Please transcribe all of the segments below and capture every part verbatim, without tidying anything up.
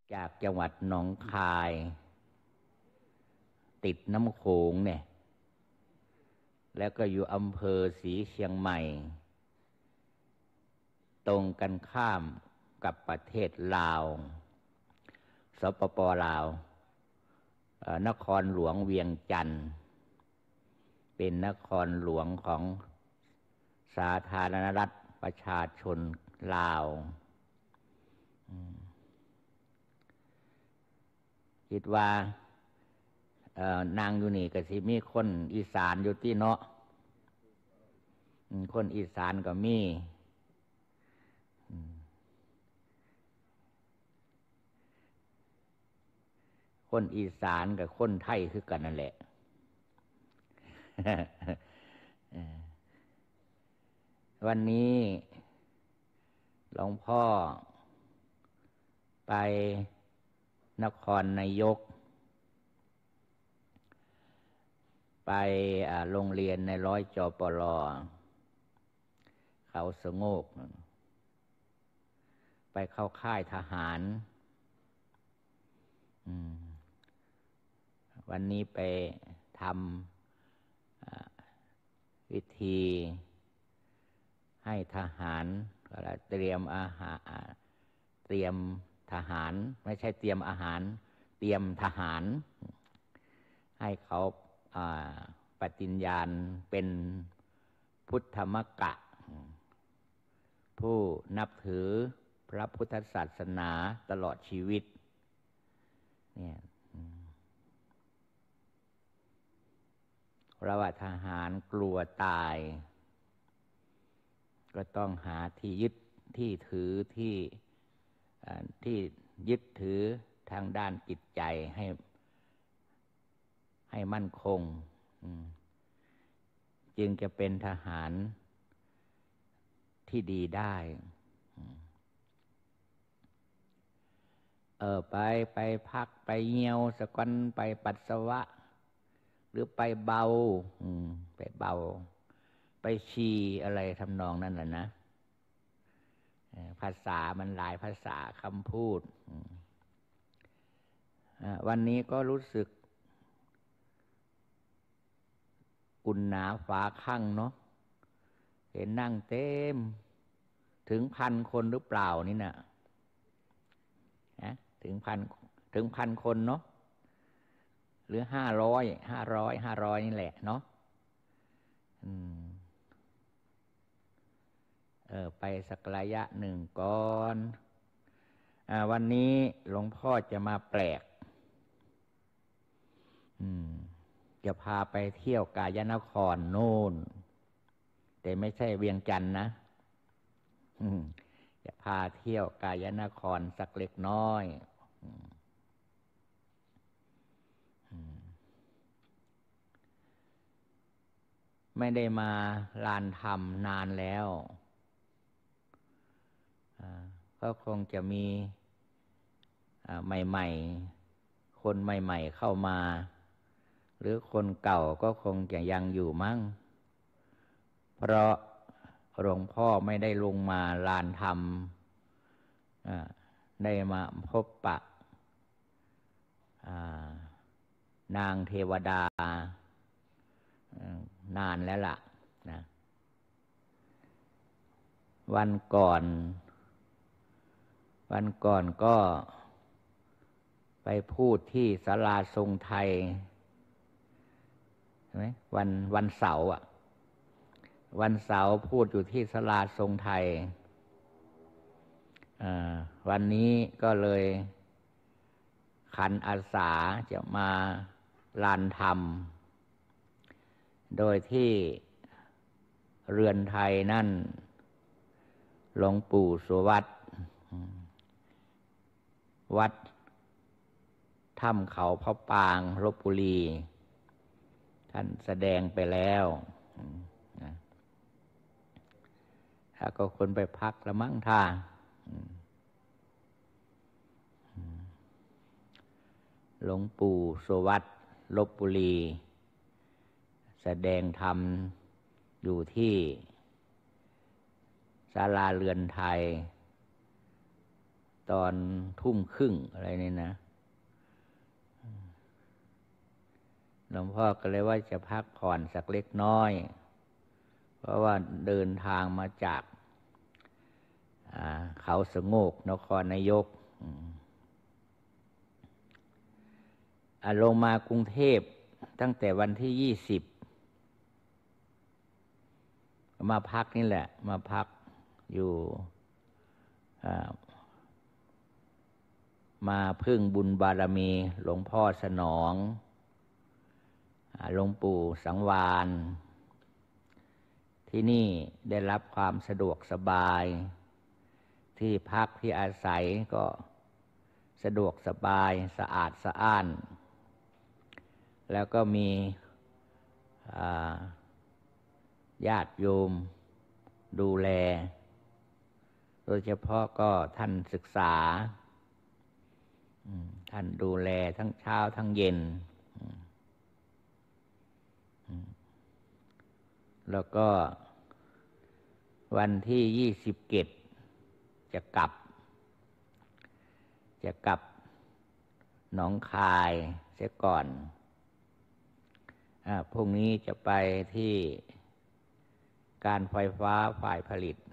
จากจังหวัดหนองคายติดน้ำโขงเนี่ยแล้วก็อยู่อำเภอศรีเชียงใหม่ตรงกันข้ามกับประเทศลาวสปป.ลาวนครหลวงเวียงจันทร์เป็นนครหลวงของสาธารณรัฐประชาชนลาวคิดว่านางอยู่นี่ก็สิมีคนอีสานอยู่ที่เนาะคนอีสานก็มีคนอีสานกับคนไทยคือกันนั่นแหละวันนี้หลวงพ่อไปนครนายกไปโรงเรียนในร้อยจปรเขาสงบไปเข้าค่ายทหารวันนี้ไปทำวิธีให้ทหารเตรียมอาหารเตรียมทหารไม่ใช่เตรียมอาหารเตรียมทหารให้เขาปฏิญญาณเป็นพุทธมกะผู้นับถือพระพุทธศาสนาตลอดชีวิตเนี่ยเพราะว่าทหารกลัวตายก็ต้องหาที่ยึดที่ถือที่ที่ยึดถือทางด้านจิตใจให้ให้มั่นคงจึงจะเป็นทหารที่ดีได้เออไปไปพักไปเหี่ยวสะก้อนไปปัสสาวะหรือไปเบาไปเบาไปชีอะไรทำนองนั้นแหละนะภาษามันหลายภาษาคำพูดวันนี้ก็รู้สึกอุ่นหนาฟ้าคั่งเนาะเห็นนั่งเต็มถึงพันคนหรือเปล่านี่นะนะถึงพันถึงพันคนเนาะหรือห้าร้อยห้าร้อยห้าร้อยนี่แหละเนาะอืมเออไปสักระยะหนึ่งก่อนอ่าวันนี้หลวงพ่อจะมาแปลกอืมจะพาไปเที่ยวกาญนครโน่นแต่ไม่ใช่เวียงจันทร์นะอืมจะพาเที่ยวกาญนครสักเล็กน้อยไม่ได้มาลานธรรมนานแล้วก็คงจะมีใหม่ๆคนใหม่ๆเข้ามาหรือคนเก่าก็คงจะยังอยู่มั้งเพราะหลวงพ่อไม่ได้ลงมาลานธรรมได้มาพบปะนางเทวดานานแล้วล่ะนะวันก่อนวันก่อนก็ไปพูดที่ศาลาทรงไทยใช่ไหมวันวันเสาร์อ่ะวันเสาร์พูดอยู่ที่ศาลาทรงไทยวันนี้ก็เลยขันอาสาจะมาลานธรรมโดยที่เรือนไทยนั่นหลวงปู่สุวัตวัดถ้ำเขาพระปางลพบุรีท่านแสดงไปแล้วถ้าก็คนไปพักละมั้งท่าหลวงปู่สุวัตลพบุรีแสดงธรรมอยู่ที่ศาลาเรือนไทยตอนทุ่มครึ่งอะไรนี่นะหลวงพ่อก็เลยว่าจะพักผ่อนสักเล็กน้อยเพราะว่าเดินทางมาจากเขาสงกนครนายกลงมากรุงเทพตั้งแต่วันที่ยี่สิบมาพักนี่แหละมาพักอยู่มาพึ่งบุญบารมีหลวงพ่อสนองหลวงปู่สังวานที่นี่ได้รับความสะดวกสบายที่พักที่อาศัยก็สะดวกสบายสะอาดสะอ้านแล้วก็มีญาติโยมดูแลโดยเฉพาะก็ท่านศึกษาท่านดูแลทั้งเช้าทั้งเย็นแล้วก็วันที่ยี่สิบเจ็ดจะกลับจะกลับหนองคายเสียก่อนพรุ่งนี้จะไปที่การไฟฟ้าฝ่ายผลิต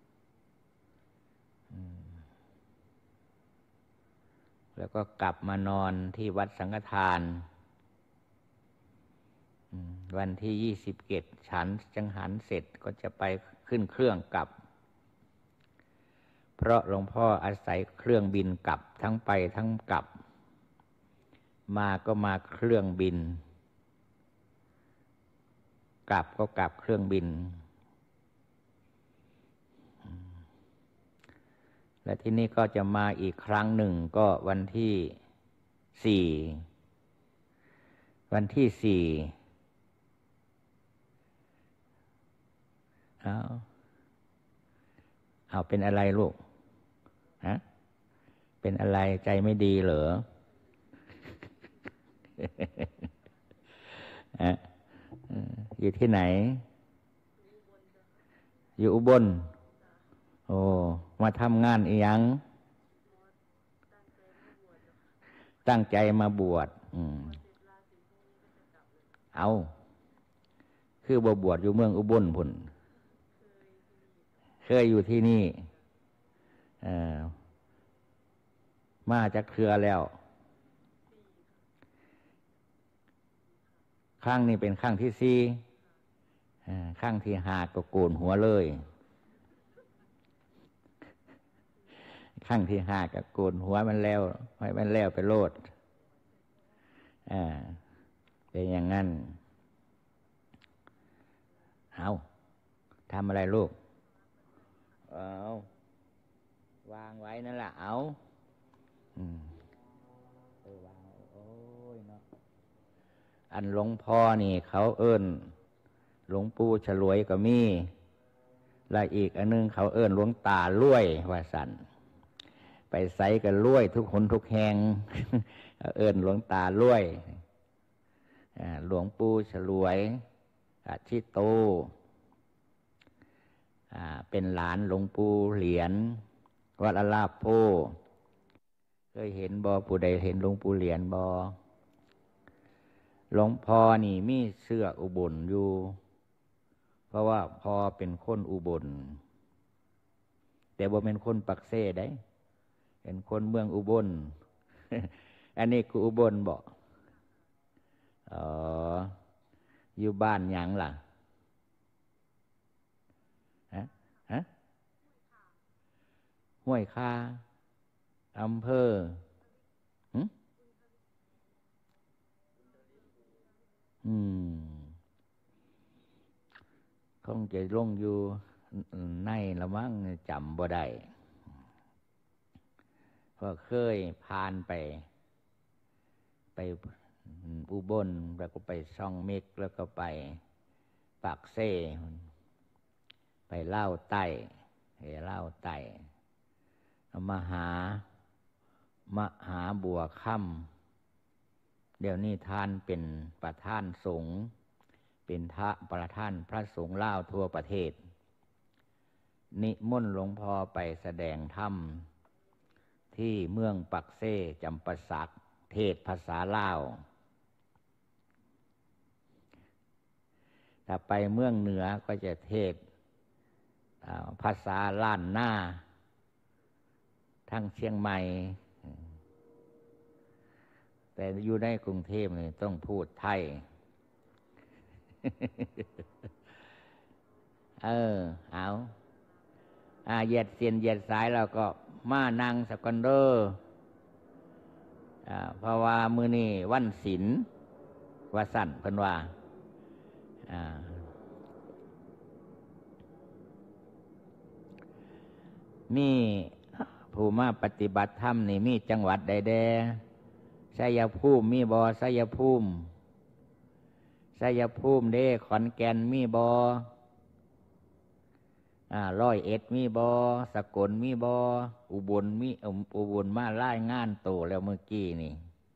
แล้วก็กลับมานอนที่วัดสังฆทานวันที่ยี่สิบเจ็ดฉันจังหันเสร็จก็จะไปขึ้นเครื่องกลับเพราะหลวงพ่ออาศัยเครื่องบินกลับทั้งไปทั้งกลับมาก็มาเครื่องบินกลับก็กลับเครื่องบินและที่นี่ก็จะมาอีกครั้งหนึ่งก็วันที่สี่วันที่สี่เอาเอาเป็นอะไรลูกฮะเป็นอะไรใจไม่ดีเหรออะอยู่ที่ไหนอยู่อุบลโอ้มาทำงานอีหยังตั้งใจมาบวชอืมเอาคือบ่บวชอยู่เมืองอุบลพุ่นเคยอยู่ที่นี่เอ่อมาจากเครือแล้วข้างนี้เป็นข้างที่สี่ข้างที่ห้าก็โกนหัวเลยข้างที่ห้าก็โกนหัวมันแล้วให้มันแล้วไปโลดอ่าเป็นอย่างนั้นเอาทำอะไรลูกเอาวางไว้นั่นแหละเอาอืมเออวางโอ้ยเนาะอันหลวงพ่อนี่เขาเอิ้นหลวงปู่ฉลวยก็มีและอีกอันนึงเขาเอิ้นหลวงตาล้วยว่าสั่นไปใส่กันล้วยทุกคนทุกแห่งเอิ้นหลวงตาล้วยหลวงปู่ฉลวยอาชิโตเป็นหลานหลวงปู่เหรียญวัดอลาภโพเคยเห็นบ่ผู้ใดเห็นหลวงปู่เหรียญบ่หลวงพ่อนี่มีเสื้ออุบลอยู่เพราะว่าพ่อเป็นคนอุบลแต่บ่เป็นคนปักเซ่ได้เป็นคนเมืองอุบล อันนี้คืออุบลบ่อ๋ออยู่บ้านหยังล่ะฮะฮะห้วยคาอำเภอหือืมคงจะลงอยู่ในละมั้งจำบ่ได้เพราะเคยผ่านไปไปอุบลแล้วก็ไปช่องเม็กแล้วก็ไปปากเซ่ไปเล่าใต้ไปเล่าใต้มหามหาบัวค่ำเดี๋ยวนี้ท่านเป็นประธานสงฆ์เป็นพระประธานพระสงฆ์เล่าทั่วประเทศนิมนต์หลวงพ่อไปแสดงธรรมที่เมืองปักเซ่จำปาสักเทศภาษาลาวถ้าไปเมืองเหนือก็จะเทศภาษาล้านนาทั้งเชียงใหม่แต่อยู่ในกรุงเทพนี่ต้องพูดไทย เออเอาอ่าเหยียดเสียนเหยียดสายเราก็มานั่งสักกันเด้ออ่าเพราะว่ามื้อนี้วันศีลว่าสั่นเพิ่นว่าอ่ามีผู้มาปฏิบัติธรรมนี่มีจังหวัดใดแดชัยภูมิมีบ่ชัยภูมิชัยภูมิเด้ขอนแก่นมีบ่อ่าร้อยเอ็ดมีบ่สกลมีบ่อุบลมีอุบลมารายงานโตแล้วเมื่อกี้นี่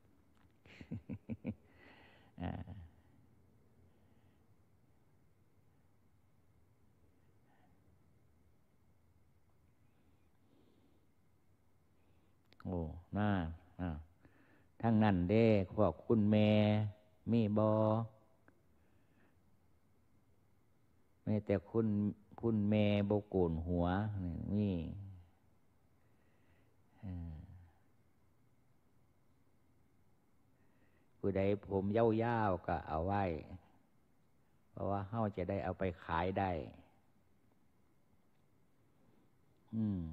อ่าโอ้น่าอ่าทั้งนั้นเด้พวกคุณแม่มีบ่ไม่แต่คุณคุณแม่บ่โกนหัวนี่ผู้ใดผมยาวๆก็เอาไว้เพราะว่าเฮาจะได้เอาไปขายได้อืม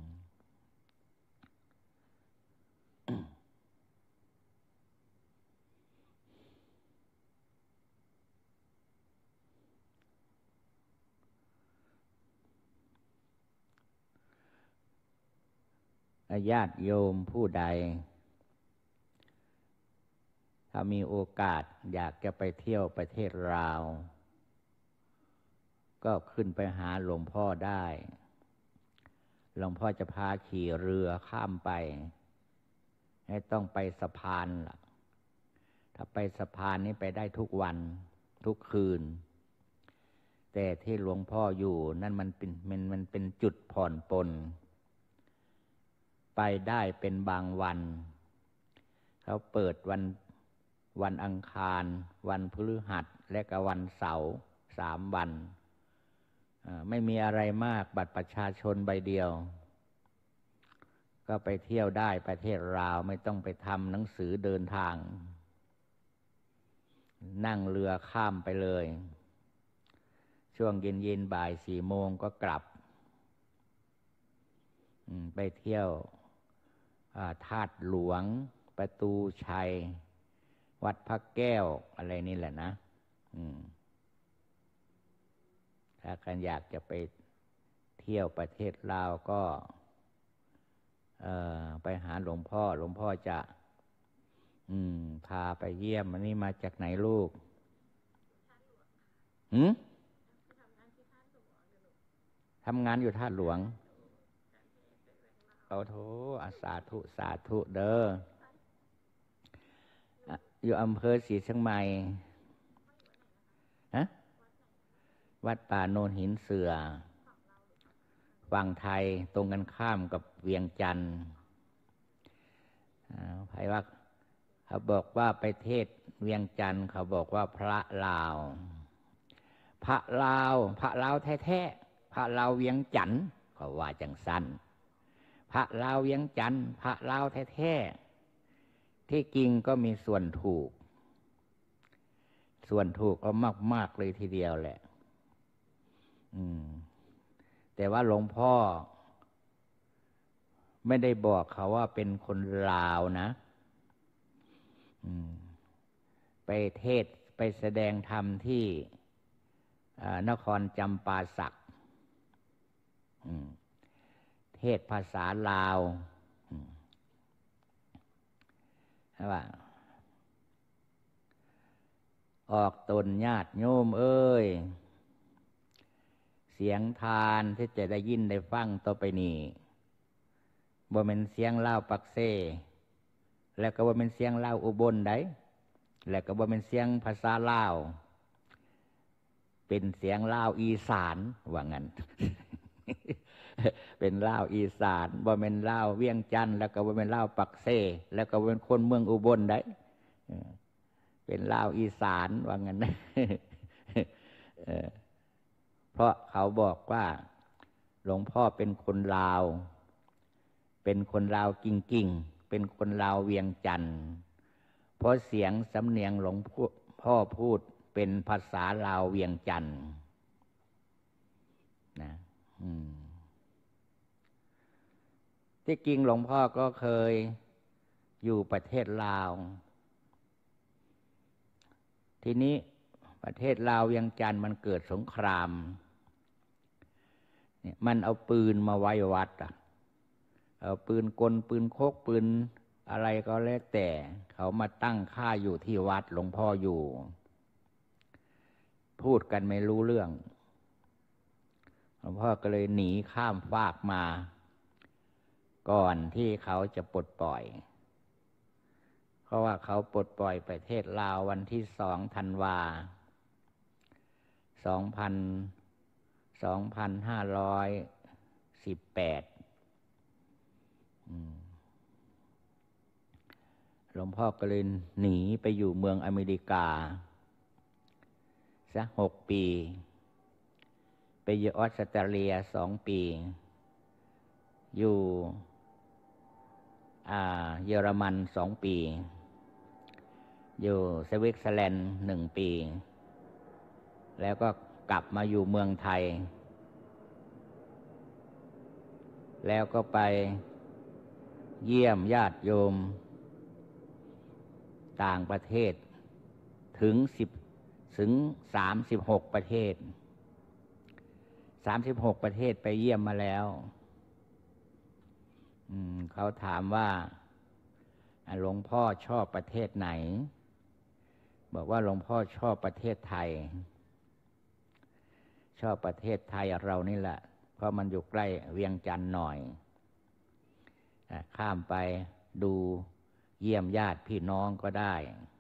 ญาติโยมผู้ใดถ้ามีโอกาสอยากจะไปเที่ยวประเทศลาวก็ขึ้นไปหาหลวงพ่อได้หลวงพ่อจะพาขี่เรือข้ามไปให้ต้องไปสะพานล่ะถ้าไปสะพานนี้ไปได้ทุกวันทุกคืนแต่ที่หลวงพ่ออยู่นั่นมันเป็นมันมันเป็นจุดผ่อนปลนไปได้เป็นบางวันเขาเปิดวันวันอังคารวันพฤหัสและก็วันเสาร์สามวันไม่มีอะไรมากบัตรประชาชนใบเดียวก็ไปเที่ยวได้ประเทศลาวไม่ต้องไปทำหนังสือเดินทางนั่งเรือข้ามไปเลยช่วงเย็นเย็นบ่ายสี่โมงก็กลับไปเที่ยวธาตุหลวงประตูชัยวัดพระแก้วอะไรนี่แหละนะถ้าใครอยากจะไปเที่ยวประเทศลาวก็ไปหาหลวงพ่อหลวงพ่อจะพาไปเยี่ยมอันนี้มาจากไหนลูกหืมทำงานอยู่ธาตุหลวงเอาโถสาธุสาธุเด้ออยู่อำเภอศรีเชียงใหม่ฮะวัดป่าโนนหินเสือฝั่งไทยตรงกันข้ามกับเวียงจันทร์ใครว่าเขาบอกว่าไปเทศเวียงจันทร์เขาบอกว่าพระลาวพระลาวพระลาวแท้ๆพระลาวเวียงจันทร์เขาว่าจังสั้นพระลาวเวียงจันทร์พระลาวแท้ๆที่จริงก็มีส่วนถูกส่วนถูกก็มากๆเลยทีเดียวแหละอืมแต่ว่าหลวงพ่อไม่ได้บอกเขาว่าเป็นคนลาวนะอืมไปเทศไปแสดงธรรมที่นครจำปาสักเทศภาษาลาวว่าออกตนญาติโยมเอ้ยเสียงทานที่จะได้ยินได้ฟังต่อไปนี้บ่เป็นเสียงลาวปักเซ่แล้วก็บ่เป็นเสียงลาวอุบลได้แล้วก็บ่เป็นเสียงภาษาลาวเป็นเสียงลาวอีสานว่างั้นเป็นลาวอีสานบ่เป็นลาวเวียงจันทน์แล้วก็บ่เป็นลาวปักเซ่แล้วก็บ่เป็นคนเมืองอุบลได้เป็นลาวอีสานว่างั้นนะเพราะเขาบอกว่าหลวงพ่อเป็นคนลาวเป็นคนลาวกิ่งๆเป็นคนลาวเวียงจันทน์เพราะเสียงสำเนียงหลวงพ่อพูดเป็นภาษาลาวเวียงจันทน์นะที่จริงหลวงพ่อก็เคยอยู่ประเทศลาวทีนี้ประเทศลาวเวียงจันทน์มันเกิดสงครามเนี่ยมันเอาปืนมาไว้วัดอ่ะเอาปืนกลปืนโคกปืนอะไรก็แล้วแต่เขามาตั้งค่ายอยู่ที่วัดหลวงพ่ออยู่พูดกันไม่รู้เรื่องหลวงพ่อก็เลยหนีข้ามฟากมาก่อนที่เขาจะปลดปล่อยเพราะว่าเขาปลดปล่อยประเทศลาววันที่สองธันวาสองพันสองพันห้าร้อยสิบแปดหลวงพ่อก็เลยหนีไปอยู่เมืองอเมริกาสักหกปีไปอยู่ออสเตรเลียสองปีอยู่อ่าเยอรมันสองปีอยู่สวิตเซอร์แลนด์หนึ่งปีแล้วก็กลับมาอยู่เมืองไทยแล้วก็ไปเยี่ยมญาติโยมต่างประเทศถึงสิบถึงสามสิบหกประเทศสามสิบหกประเทศไปเยี่ยมมาแล้วเขาถามว่าหลวงพ่อชอบประเทศไหนบอกว่าหลวงพ่อชอบประเทศไทยชอบประเทศไทยเรานี่แหละเพราะมันอยู่ใกล้เวียงจันทน์หน่อยข้ามไปดูเยี่ยมญาติพี่น้องก็ได้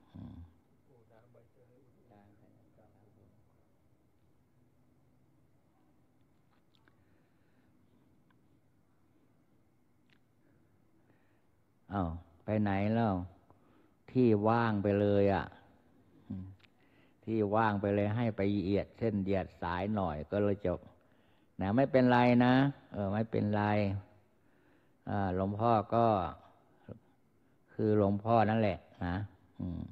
อ้าวไปไหนแล้วที่ว่างไปเลยอ่ะที่ว่างไปเลยให้ไปเหยียดเส้นเหยียดสายหน่อยก็เลยจบนะไม่เป็นไรนะเออไม่เป็นไรอ่าหลวงพ่อก็คือหลวงพ่อนั่นแหละนะอืม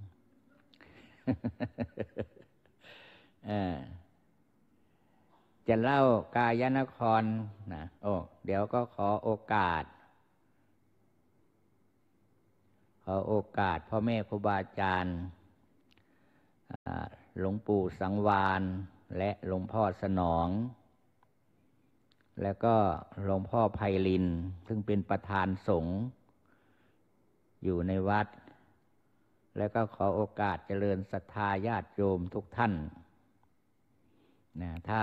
เออจะเล่ากายนครนะโอ้เดี๋ยวก็ขอโอกาสขอโอกาสพ่อแม่ครูบาอาจารย์หลวงปู่สังวาลและหลวงพ่อสนองแล้วก็หลวงพ่อไพลินซึ่งเป็นประธานสงฆ์อยู่ในวัดแล้วก็ขอโอกาสเจริญศรัทธาญาติโยมทุกท่านนะถ้า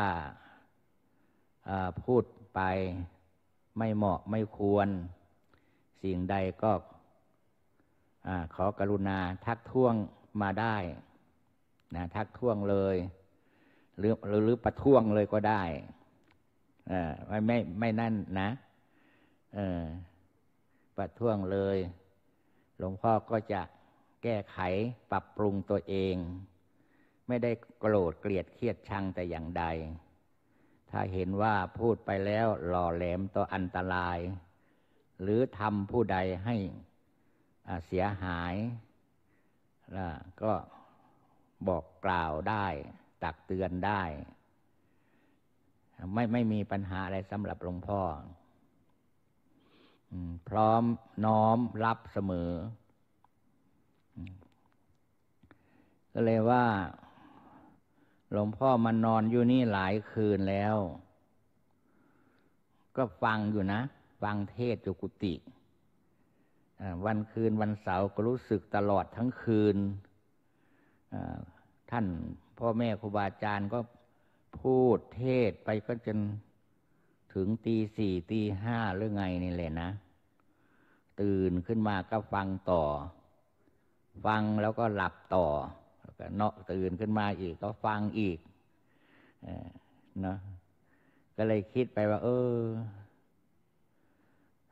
พูดไปไม่เหมาะไม่ควรสิ่งใดก็ขอกรุณาทักท้วงมาได้นะทักท้วงเลยหรือหรือหรือประท้วงเลยก็ได้เออไม่ไม่ไม่นั่นนะเออประท้วงเลยหลวงพ่อก็จะแก้ไขปรับปรุงตัวเองไม่ได้โกรธเกลียดเครียดชังแต่อย่างใดถ้าเห็นว่าพูดไปแล้วหล่อแหลมต่ออันตรายหรือทำผู้ใดให้เสียหายก็บอกกล่าวได้ตักเตือนได้ไม่ไม่มีปัญหาอะไรสำหรับหลวงพ่อพร้อมน้อมรับเสมอก็เลยว่าหลวงพ่อมานอนอยู่นี่หลายคืนแล้วก็ฟังอยู่นะฟังเทศน์อยู่กุฏิวันคืนวันเสาร์ก็รู้สึกตลอดทั้งคืนท่านพ่อแม่ครูบาอาจารย์ก็พูดเทศน์ไปก็จนถึงตีสี่ตีห้าหรือไงนี่แหละนะตื่นขึ้นมาก็ฟังต่อฟังแล้วก็หลับต่อแล้วก็เนาะตื่นขึ้นมาอีกก็ฟังอีกเนาะก็เลยคิดไปว่าเออ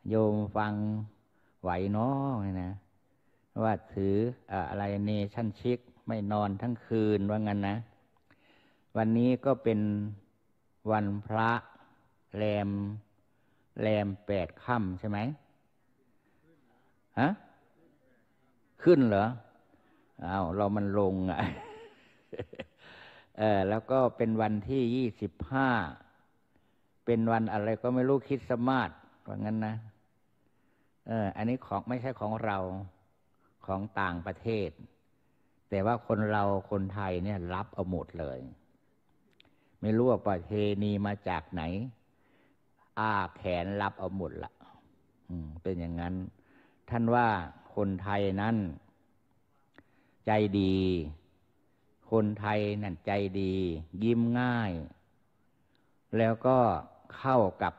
โยมฟังไหวน้อยนะว่าถืออะไรเนชั่นชิกไม่นอนทั้งคืนว่างั้นนะวันนี้ก็เป็นวันพระแรมแรมแปดค่ำใช่ไหมฮะขึ้นเหรออ้าวเรามันลงอ่ะ เออแล้วก็เป็นวันที่ยี่สิบห้าเป็นวันอะไรก็ไม่รู้คริสต์มาสว่างั้นนะเอออันนี้ของไม่ใช่ของเราของต่างประเทศแต่ว่าคนเราคนไทยเนี่ยรับเอาหมดเลยไม่รู้ว่าประเพณีมาจากไหนอ้าแขนรับเอาหมดละอืมเป็นอย่างนั้นท่านว่าคนไทยนั้นใจดีคนไทยนั่นใจดียิ้มง่ายแล้วก็เข้ากับ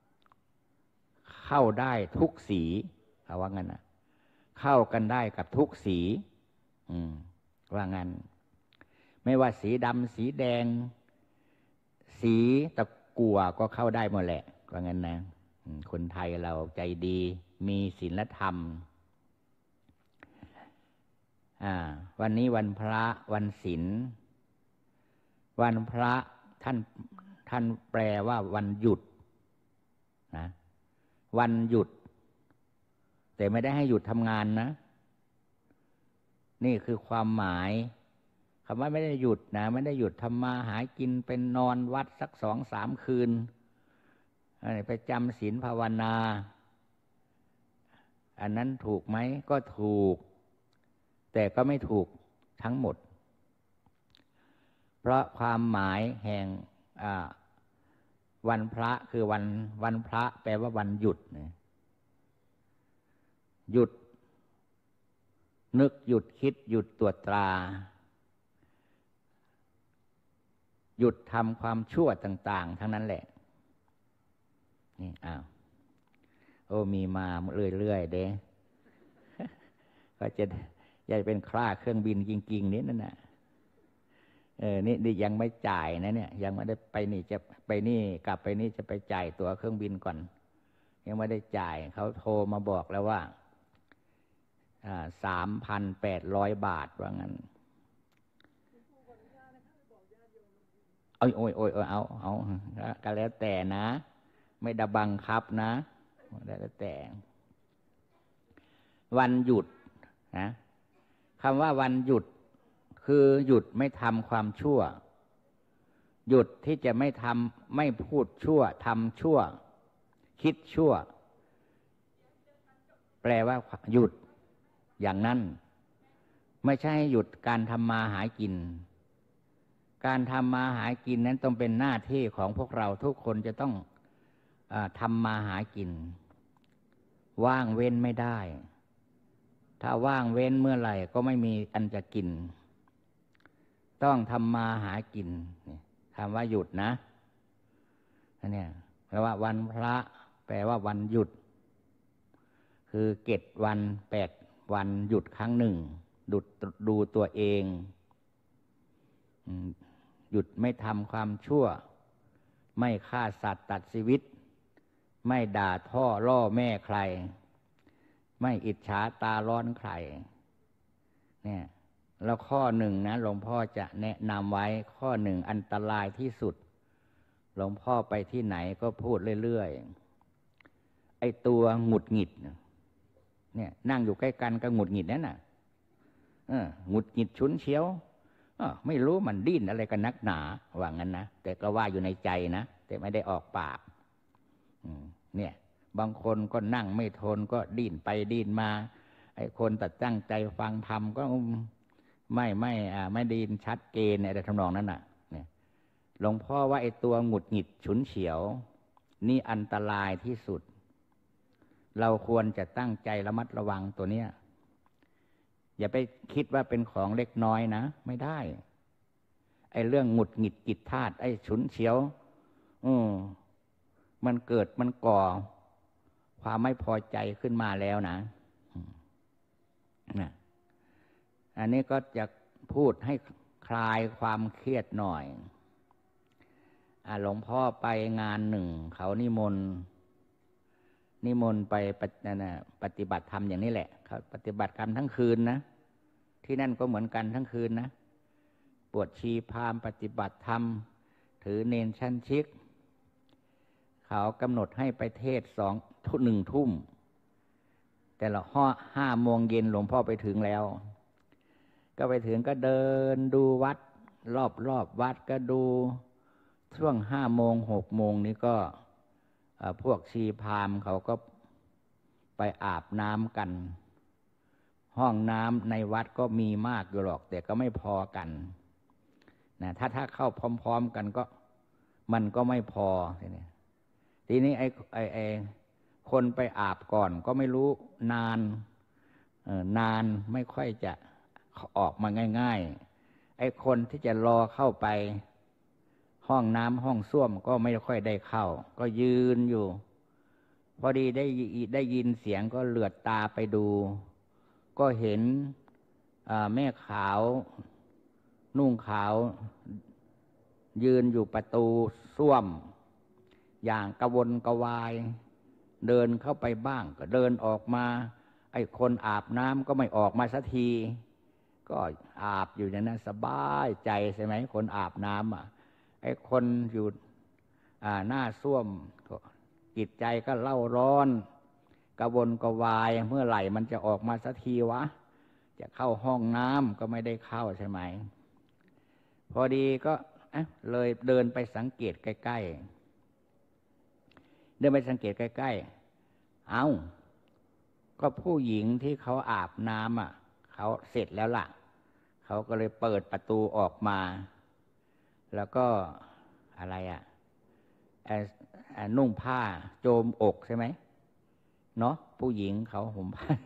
เข้าได้ทุกสีเอาว่างั้นนะเข้ากันได้กับทุกสีอืมว่างั้นไม่ว่าสีดำสีแดงสีตะกั่วก็เข้าได้หมดแหละว่างั้นนะคนไทยเราใจดีมีศีลธรรมอ่าวันนี้วันพระวันศีลวันพระท่านท่านแปลว่าวันหยุดนะวันหยุดแต่ไม่ได้ให้หยุดทำงานนะนี่คือความหมายคำว่าไม่ได้หยุดนะไม่ได้หยุดทำมาหากินเป็นนอนวัดสักสองสามคืนไปจำศีลภาวนาอันนั้นถูกไหมก็ถูกแต่ก็ไม่ถูกทั้งหมดเพราะความหมายแห่งวันพระคือวันวันพระแปลว่าวันหยุดหยุดนึกหยุดคิดหยุดตรวจตราหยุดทำความชั่วต่างๆทั้งนั้นแหละนี่อ้าวโอ้มีมาเรื่อยๆเด้ก็จะอยากเป็นคร่าเครื่องบินจริงๆนี่นั่นน่ะเออนี่นี่ยังไม่จ่ายนะเนี่ยยังไม่ได้ไปนี่จะไปนี่กลับไปนี่จะไปจ่ายตั๋วเครื่องบินก่อนยังไม่ได้จ่ายเขาโทรมาบอกแล้วว่าอ่าสามพันแปดร้อยบาทว่างั้นโอ้ยโอ้ยโอ้ยเอาเอาก็แล้วแต่นะไม่ได้บังคับนะแล้วแต่วันหยุดนะคำว่าวันหยุดคือหยุดไม่ทำความชั่วหยุดที่จะไม่ทำไม่พูดชั่วทำชั่วคิดชั่วแปลว่าหยุดอย่างนั้นไม่ใช่หยุดการทำมาหากินการทำมาหากินนั้นต้องเป็นหน้าที่ของพวกเราทุกคนจะต้องทำมาหากินว่างเว้นไม่ได้ถ้าว่างเว้นเมื่อไหร่ก็ไม่มีอันจะกินต้องทำมาหากินคำว่าหยุดนะอันนี้แปลว่าวันพระแปลว่าวันหยุดคือเจ็ดวันแปดวันหยุดครั้งหนึ่งดุดดูตัวเองหยุดไม่ทำความชั่วไม่ฆ่าสัตว์ตัดชีวิตไม่ด่าท่อล่อแม่ใครไม่อิจฉาตาร้อนใครเนี่ยแล้วข้อหนึ่งนะหลวงพ่อจะแนะนำไว้ข้อหนึ่งอันตรายที่สุดหลวงพ่อไปที่ไหนก็พูดเรื่อยๆไอ้ตัวหงุดหงิดเนี่ยนั่งอยู่ใกล้กันก็หงุดหงิดนั่นน่ะเออหงุดหงิดฉุนเฉียวเออไม่รู้มันดิ้นอะไรกันนักหนาว่างั้นนะแต่ก็ว่าอยู่ในใจนะแต่ไม่ได้ออกปากเนี่ยบางคนก็นั่งไม่ทนก็ดิ้นไปดิ้นมาไอ้คนตัดตั้งใจฟังธรรมก็ไม่ไม่อ่าไม่ดิ้นชัดเจนอะไรทำนองนั้นน่ะเนี่ยหลวงพ่อว่าไอ้ตัวหงุดหงิดฉุนเฉียวนี่อันตรายที่สุดเราควรจะตั้งใจระมัดระวังตัวเนี้ยอย่าไปคิดว่าเป็นของเล็กน้อยนะไม่ได้ไอ้เรื่องหงุดหงิดกิจธาตุไอ้ฉุนเฉียวอืมมันเกิดมันก่อความไม่พอใจขึ้นมาแล้วนะนะอันนี้ก็จะพูดให้คลายความเครียดหน่อยหลวงพ่อไปงานหนึ่งเขานิมนต์นิมนต์ไปปฏิบัติธรรมอย่างนี้แหละเขาปฏิบัติธรรมทั้งคืนนะที่นั่นก็เหมือนกันทั้งคืนนะบวชชีพราหมณ์ปฏิบัติธรรมถือเนรชั้นชิกเขากำหนดให้ไปเทศสองทุ่มหนึ่งทุ่มแต่ละห้อห้าโมงเย็นหลวงพ่อไปถึงแล้วก็ไปถึงก็เดินดูวัดรอบรอบวัดก็ดูช่วงห้าโมงหกโมงนี้ก็พวกชีพราหมณ์เขาก็ไปอาบน้ำกันห้องน้ำในวัดก็มีมากอยู่หรอกแต่ก็ไม่พอกันนะถ้าถ้าเข้าพร้อมๆกันก็มันก็ไม่พอทีนี้ทีนี้ไอ้ไอ้ไอ้คนไปอาบก่อนก็ไม่รู้นานเออนานไม่ค่อยจะออกมาง่ายๆไอ้คนที่จะรอเข้าไปห้องน้ำห้องส้วมก็ไม่ค่อยได้เข้าก็ยืนอยู่พอดีได้ได้ยินเสียงก็เหลือบตาไปดูก็เห็นแม่ขาวนุ่งขาวยืนอยู่ประตูส้วมอย่างกระวนกระวายเดินเข้าไปบ้างก็เดินออกมาไอ้คนอาบน้ำก็ไม่ออกมาสักทีก็อาบอยู่อย่างนั้นสบายใจใช่ไหมคนอาบน้ำอ่ะไอ้คนอยู่หน้าส้วมจิตใจก็เล่าร้อนกระวนกระวายเมื่อไหร่มันจะออกมาสักทีวะจะเข้าห้องน้ำก็ไม่ได้เข้าใช่ไหมพอดีก็เลยเดินไปสังเกตใกล้ๆเดินไปสังเกตใกล้ๆเอ้าก็ผู้หญิงที่เขาอาบน้ำอ่ะเขาเสร็จแล้วล่ะเขาก็เลยเปิดประตูออกมาแล้วก็อะไรอ่ะนุ่งผ้าโจมอกใช่ไหมเนาะผู้หญิงเขาห่มผ้า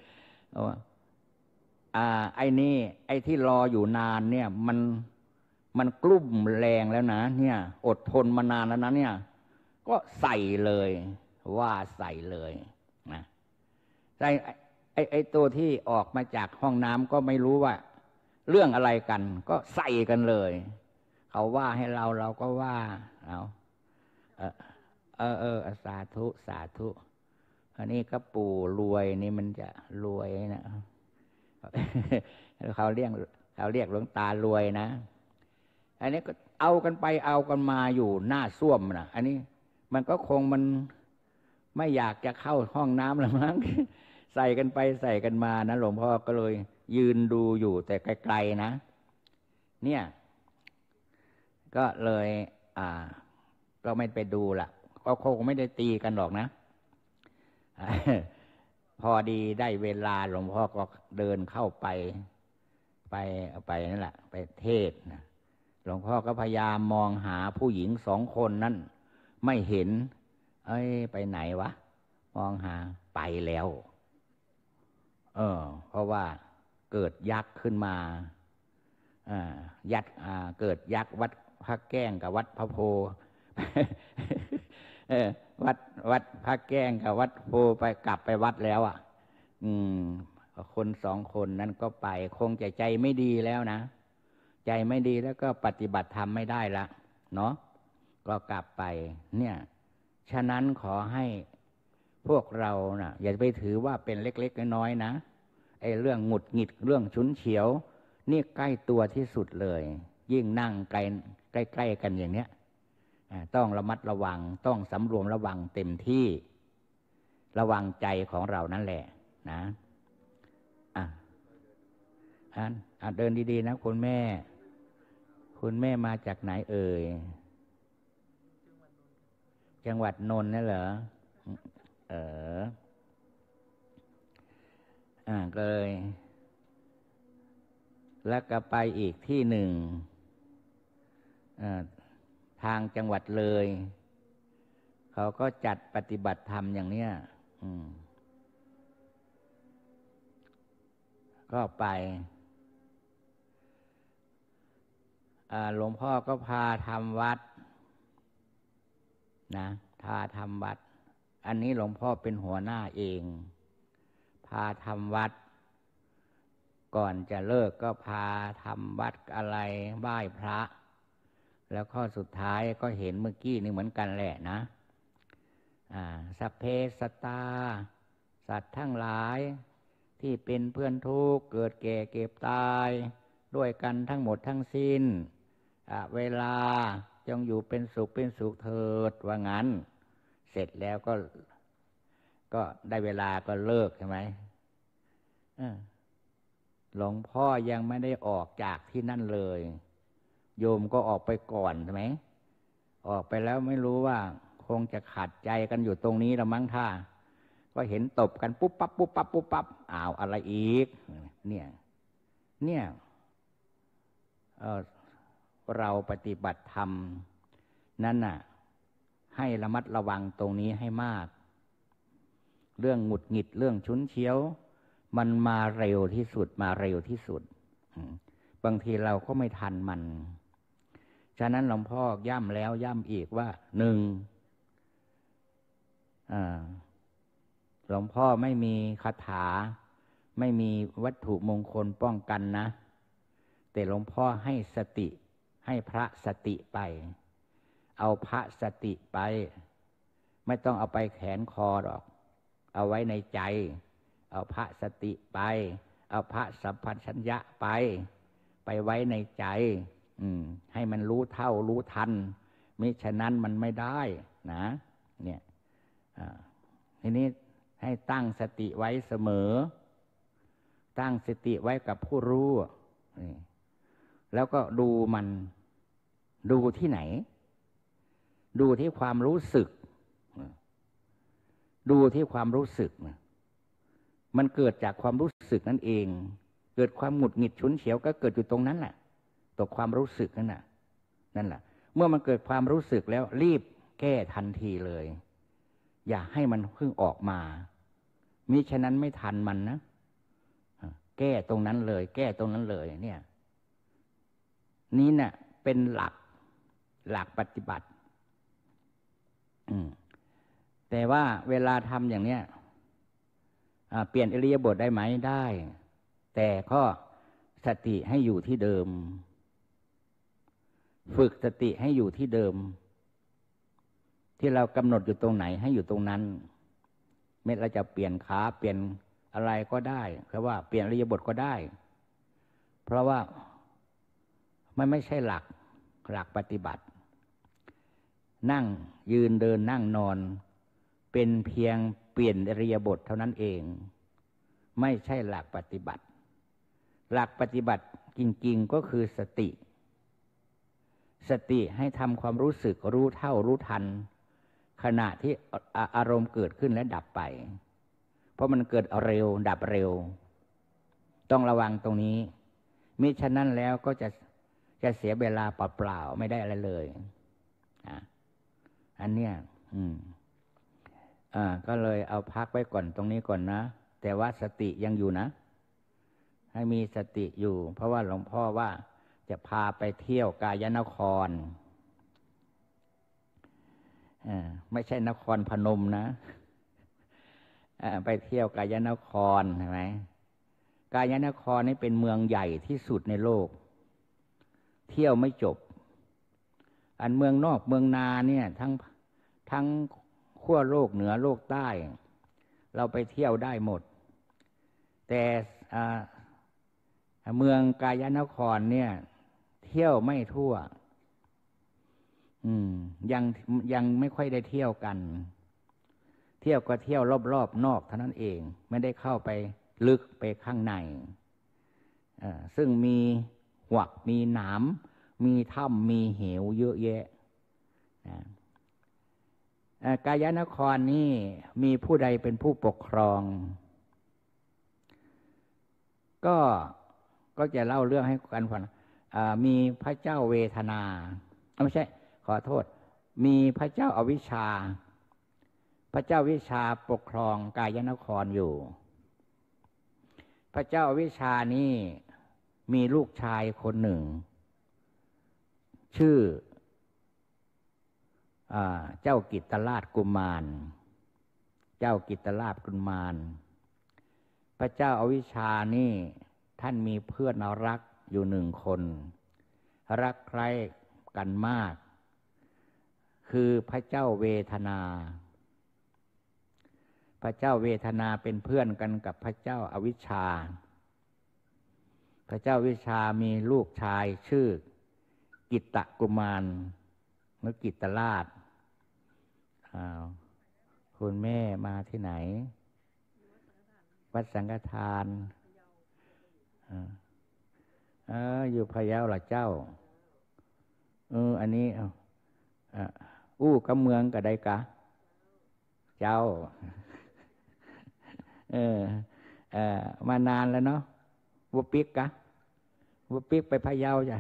อ่าไอ้นี่ไอ้ที่รออยู่นานเนี่ยมันมันกลุ้มแรงแล้วนะเนี่ยอดทนมานานแล้วนะเนี่ยก็ใส่เลยว่าใส่เลยนะใส่ไอ้ไอ้ตัวที่ออกมาจากห้องน้ำก็ไม่รู้ว่าเรื่องอะไรกันก็ใส่กันเลยเขาว่าให้เราเราก็ว่าเอาเออเออเออสาธุสาธุอันนี้ก็ปู่รวยนี่มันจะรวยนะเขาเรียกเขาเรียกหลวงตารวยนะอันนี้ก็เอากันไปเอากันมาอยู่หน้าส้วมนะอันนี้มันก็คงมันไม่อยากจะเข้าห้องน้ำแล้วมั้งใส่กันไปใส่กันมานะหลวงพ่อก็เลยยืนดูอยู่แต่ไกลๆนะเนี่ยก็เลยอ่าก็ไม่ไปดูละก็คงไม่ได้ตีกันหรอกนะพอดีได้เวลาหลวงพ่อก็เดินเข้าไปไปไปนั่นแหละไปเทศนะหลวงพ่อก็พยายามมองหาผู้หญิงสองคนนั้นไม่เห็นเอ้ยไปไหนวะมองหาไปแล้วเออเพราะว่าเกิดยักษ์ขึ้นมาอ่ายักษ์อ่าเกิดยักษ์วัดพระแก้งกับวัดพระโพเออวัดวัดพระแก้งกับวัดโพไปกลับไปวัดแล้วอ่ะอืมคนสองคนนั้นก็ไปคงใจใจไม่ดีแล้วนะใจไม่ดีแล้วก็ปฏิบัติธรรมไม่ได้ละเนาะก็กลับไปเนี่ยฉะนั้นขอให้พวกเราน่ะอย่าไปถือว่าเป็นเล็กๆน้อยๆนะไอ้เรื่องหงุดหงิดเรื่องฉุนเฉียวนี่ใกล้ตัวที่สุดเลยยิ่งนั่งใกล้ใกล้ๆกันอย่างเนี้ยต้องระมัดระวังต้องสำรวมระวังเต็มที่ระวังใจของเรานั่นแหละนะอ่ะอ่ะเดินดีๆนะคุณแม่คุณแม่มาจากไหนเอ่ยจังหวัดนนท์นั่นเหรอเอออ่าก็เลยแล้วก็ไปอีกที่หนึ่งอ่าทางจังหวัดเลยเขาก็จัดปฏิบัติธรรมอย่างเนี้ยอืมก็ไปหลวงพ่อก็พาทำวัดนะพาทำวัดอันนี้หลวงพ่อเป็นหัวหน้าเองพาทำวัดก่อนจะเลิกก็พาทำวัดอะไรไหว้พระแล้วข้อสุดท้ายก็เห็นเมื่อกี้นี่เหมือนกันแหละนะสัพเพสัตตาสัตว์ทั้งหลายที่เป็นเพื่อนทุกข์เกิดแก่เก็บตายด้วยกันทั้งหมดทั้งสิ้นเวลาจงอยู่เป็นสุขเป็นสุขเถิดว่างั้นเสร็จแล้วก็ก็ได้เวลาก็เลิกใช่ไหมหลวงพ่อยังไม่ได้ออกจากที่นั่นเลยโยมก็ออกไปก่อนใช่ไหมออกไปแล้วไม่รู้ว่าคงจะขัดใจกันอยู่ตรงนี้ละมั้งท่าก็เห็นตบกันปุ๊บปั๊บปุ๊บปั๊บปุ๊บปั๊บอ้าวอะไรอีกเนี่ยเนี่ยเออเราปฏิบัติธรรมนั่นน่ะให้ระมัดระวังตรงนี้ให้มากเรื่องหงุดหงิดเรื่องฉุนเฉียวมันมาเร็วที่สุดมาเร็วที่สุดบางทีเราก็ไม่ทันมันฉะนั้นหลวงพ่อย่ำแล้วย่ำอีกว่าหนึ่งหลวงพ่อไม่มีคาถาไม่มีวัตถุมงคลป้องกันนะแต่หลวงพ่อให้สติให้พระสติไปเอาพระสติไปไม่ต้องเอาไปแขนคอหรอกเอาไว้ในใจเอาพระสติไปเอาพระสัมปชัญญะไปไปไว้ในใจให้มันรู้เท่ารู้ทันมิฉะนั้นมันไม่ได้นะเนี่ยทีนี้ให้ตั้งสติไว้เสมอตั้งสติไว้กับผู้รู้แล้วก็ดูมันดูที่ไหนดูที่ความรู้สึกดูที่ความรู้สึกมันเกิดจากความรู้สึกนั่นเองเกิดความหงุดหงิดฉุนเฉียวก็เกิดอยู่ตรงนั้นแหละตัวความรู้สึกนั่นน่ะนั่นแหละเมื่อมันเกิดความรู้สึกแล้วรีบแก้ทันทีเลยอย่าให้มันเพิ่งออกมามิฉะนั้นไม่ทันมันนะแก้ตรงนั้นเลยแก้ตรงนั้นเลยเนี่ยนี่น่ะเป็นหลักหลักปฏิบัติอืมแต่ว่าเวลาทำอย่างเนี้ยเปลี่ยนอิริยาบถได้ไหมได้แต่ก็สติให้อยู่ที่เดิมฝึกสติให้อยู่ที่เดิมที่เรากำหนดอยู่ตรงไหนให้อยู่ตรงนั้นไม่เราจะเปลี่ยนขาเปลี่ยนอะไรก็ได้เพราะว่าเปลี่ยนอิริยาบถก็ได้เพราะว่ามันไม่ใช่หลักหลักปฏิบัตินั่งยืนเดินนั่งนอนเป็นเพียงเปลี่ยนอิริยาบถเท่านั้นเองไม่ใช่หลักปฏิบัติหลักปฏิบัติจริงๆก็คือสติสติให้ทำความรู้สึกรู้เท่ารู้ทันขณะที่อารมณ์เกิดขึ้นและดับไปเพราะมันเกิดเร็วดับเร็วต้องระวังตรงนี้มิฉะนั้นแล้วก็จะจะเสียเวลาเปล่าๆไม่ได้อะไรเลยอ่ะอันเนี้ยอืมอ่าก็เลยเอาพักไว้ก่อนตรงนี้ก่อนนะแต่ว่าสติยังอยู่นะให้มีสติอยู่เพราะว่าหลวงพ่อว่าจะพาไปเที่ยวกายนครอ่าไม่ใช่นครพนมนะอ่าไปเที่ยวกายนครใช่ไหมกายนครนี่เป็นเมืองใหญ่ที่สุดในโลกเที่ยวไม่จบอันเมืองนอกเมืองนาเนี่ยทั้งทั้งขั้วโลกเหนือโลกใต้เราไปเที่ยวได้หมดแต่เมืองกายนครเนี่ยเที่ยวไม่ทั่วอืมยังยังไม่ค่อยได้เที่ยวกันเที่ยวก็เที่ยวรอบๆนอกเท่านั้นเองไม่ได้เข้าไปลึกไปข้างในซึ่งมีหวักมีหนามมีถ้ำมีเหวเยอะแยะกายนครนี่มีผู้ใดเป็นผู้ปกครองก็ก็จะเล่าเรื่องให้กันฟังมีพระเจ้าเวทนาไม่ใช่ขอโทษมีพระเจ้าอวิชชาพระเจ้าวิชาปกครองกายนครอยู่พระเจ้าอวิชชานี่มีลูกชายคนหนึ่งชื่อเจ้ากิตตราชกุมารเจ้ากิตตราชกุมารพระเจ้าอวิชชานี่ท่านมีเพื่อนรักอยู่หนึ่งคนรักใคร่กันมากคือพระเจ้าเวทนาพระเจ้าเวทนาเป็นเพื่อนกันกับพระเจ้าอวิชชาพระเจ้าวิชามีลูกชายชื่อกิตตกุมารหรือกิตตราชอ้าวคุณแม่มาที่ไหนวัดสังฆทานเอออยู่พะเยาเหรอเจ้าเอออันนี้อ่าอู้กำเมืองกับใดกะเจ้าเออเออมานานแล้วเนาะวัวปิกกะวัวปิกไปพะเยาจ้ะ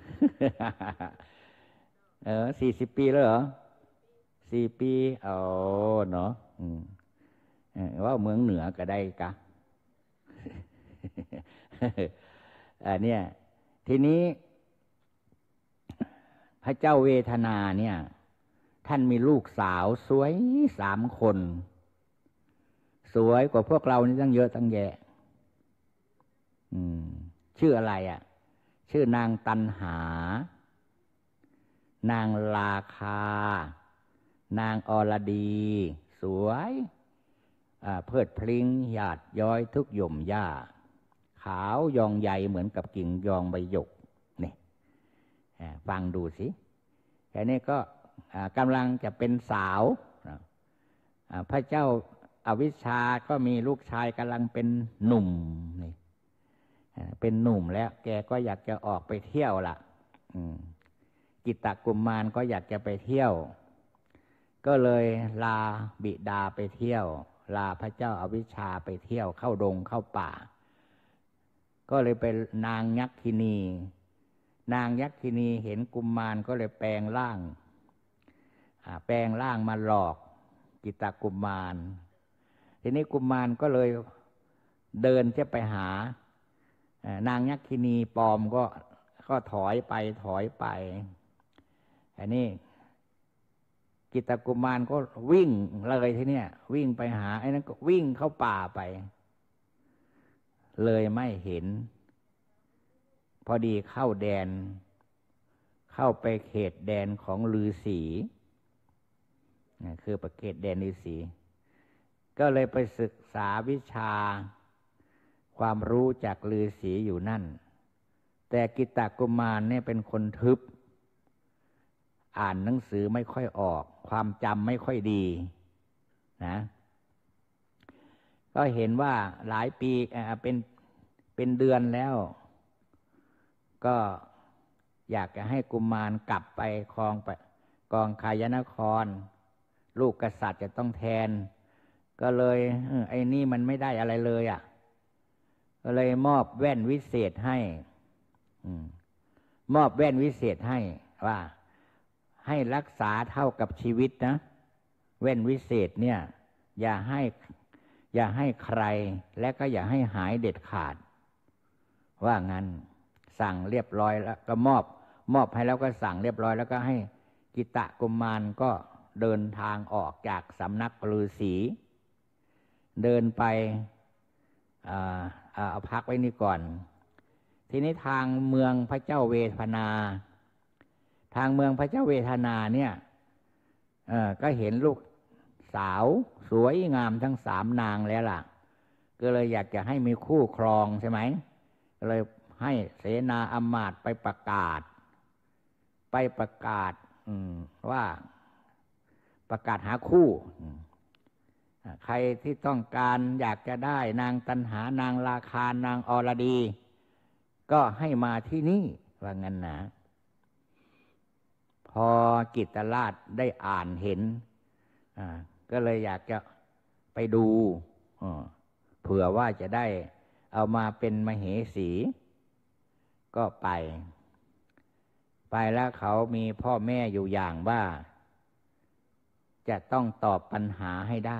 เออสี่สิบปีแล้วเหรอสี่ปีเอาเนาะอืมว่าเมืองเหนือก็ได้กะอันเนี้ยทีนี้พระเจ้าเวทนาเนี่ยท่านมีลูกสาวสวยสามคนสวยกว่าพวกเรานี่ตั้งเยอะตั้งแยะอืมชื่ออะไรอ่ะชื่อนางตันหานางราคานางอรดีสวยเพิดพลิ้งหยาดย้อยทุกหย่มหญ้าขาวยองใยเหมือนกับกิ่งยองใบหยกนี่ฟังดูสิแค่นี้ก็กำลังจะเป็นสาวพระเจ้าอวิชชาก็มีลูกชายกำลังเป็นหนุ่มนี่เป็นหนุ่มแล้วแกก็อยากจะออกไปเที่ยวล่ะกิตตกุมารก็อยากจะไปเที่ยวก็เลยลาบิดาไปเที่ยวลาพระเจ้าอวิชชาไปเที่ยวเข้าดงเข้าป่าก็เลยไปนางยักษินีนางยักษินีเห็นกุมารก็เลยแปลงร่างแปลงร่างมาหลอกกิตตกุมารทีนี้กุมารก็เลยเดินจะไปหานางยักษินีปลอมก็ก็ถอยไปถอยไปอันนี้กิตตกุมารก็วิ่งเลยทีเนี้ยวิ่งไปหาไอ้นั้นก็วิ่งเข้าป่าไปเลยไม่เห็นพอดีเข้าแดนเข้าไปเขตแดนของฤาษีคือประเขตแดนฤาษีก็เลยไปศึกษาวิชาความรู้จากฤาษีอยู่นั่นแต่กิตตกุมารเนี่ยเป็นคนทึบอ่านหนังสือไม่ค่อยออกความจำไม่ค่อยดีนะก็เห็นว่าหลายปีเป็นเป็นเดือนแล้วก็อยากจะให้กุมารกลับไปครองไปกองคายนครลูกกษัตริย์จะต้องแทนก็เลยไอ้นี่มันไม่ได้อะไรเลยอ่ะก็เลยมอบแว่นวิเศษให้มอบแว่นวิเศษให้ว่าให้รักษาเท่ากับชีวิตนะแว่นวิเศษเนี่ยอย่าให้อย่าให้ใครและก็อย่าให้หายเด็ดขาดว่างั้นสั่งเรียบร้อยแล้วก็มอบมอบให้แล้วก็สั่งเรียบร้อยแล้วก็ให้กิตตกุมารก็เดินทางออกจากสำนักฤาษีเดินไปเอาพักไว้นี่ก่อนทีนี้ทางเมืองพระเจ้าเวทนาทางเมืองพระเจ้าเวทนาเนี่ยก็เห็นลูกสาวสวยงามทั้งสามนางแล้วล่ะก็เลยอยากจะให้มีคู่ครองใช่ไหมก็เลยให้เสนาอำมาตย์ไปประกาศไปประกาศว่าประกาศหาคู่ใครที่ต้องการอยากจะได้นางตัณหานางราคานางอรดีก็ให้มาที่นี่ว่างั้นนะพอกิตตราชได้อ่านเห็นก็เลยอยากจะไปดูเผื่อว่าจะได้เอามาเป็นมเหสีก็ไปไปแล้วเขามีพ่อแม่อยู่อย่างว่าจะต้องตอบปัญหาให้ได้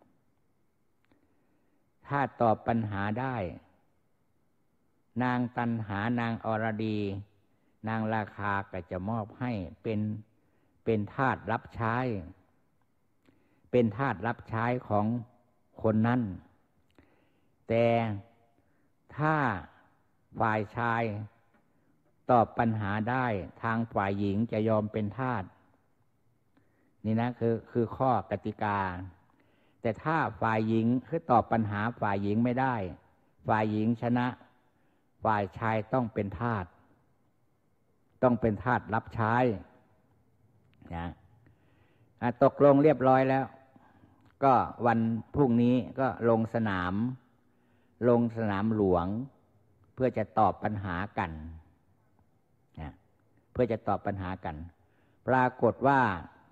ถ้าตอบปัญหาได้นางตัณหานางอรดีนางราคาก็จะมอบให้เป็นเป็นทาสรับใช้เป็นทาสรับใช้ของคนนั้นแต่ถ้าฝ่ายชายตอบปัญหาได้ทางฝ่ายหญิงจะยอมเป็นทาสนี่นะคือคือข้อกติกาแต่ถ้าฝ่ายหญิงคือตอบปัญหาฝ่ายหญิงไม่ได้ฝ่ายหญิงชนะฝ่ายชายต้องเป็นทาสต้องเป็นทาสรับใช้นะตกลงเรียบร้อยแล้วก็วันพรุ่งนี้ก็ลงสนามลงสนามหลวงเพื่อจะตอบปัญหากันนะเพื่อจะตอบปัญหากันปรากฏว่า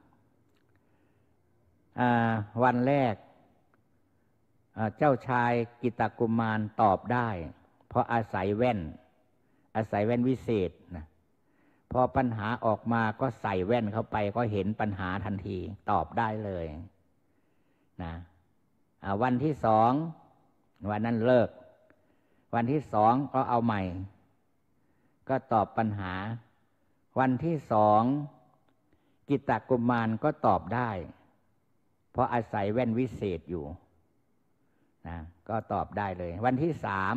วันแรกเจ้าชายกิตกุมารตอบได้เพราะอาศัยแว่นอาศัยแว่นวิเศษนะพอปัญหาออกมาก็ใส่แว่นเข้าไปก็เห็นปัญหาทันทีตอบได้เลยนะวันที่สองวันนั้นเลิกวันที่สองก็เอาใหม่ก็ตอบปัญหาวันที่สองกิตกุมารก็ตอบได้เพราะอาศัยแว่นวิเศษอยู่นะก็ตอบได้เลยวันที่สาม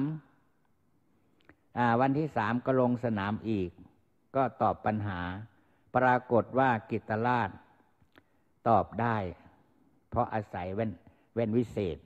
วันที่สามก็ลงสนามอีกก็ตอบปัญหาปรากฏว่ากิตราชตอบได้เพราะอาศัยแว่นแว่นวิเศษ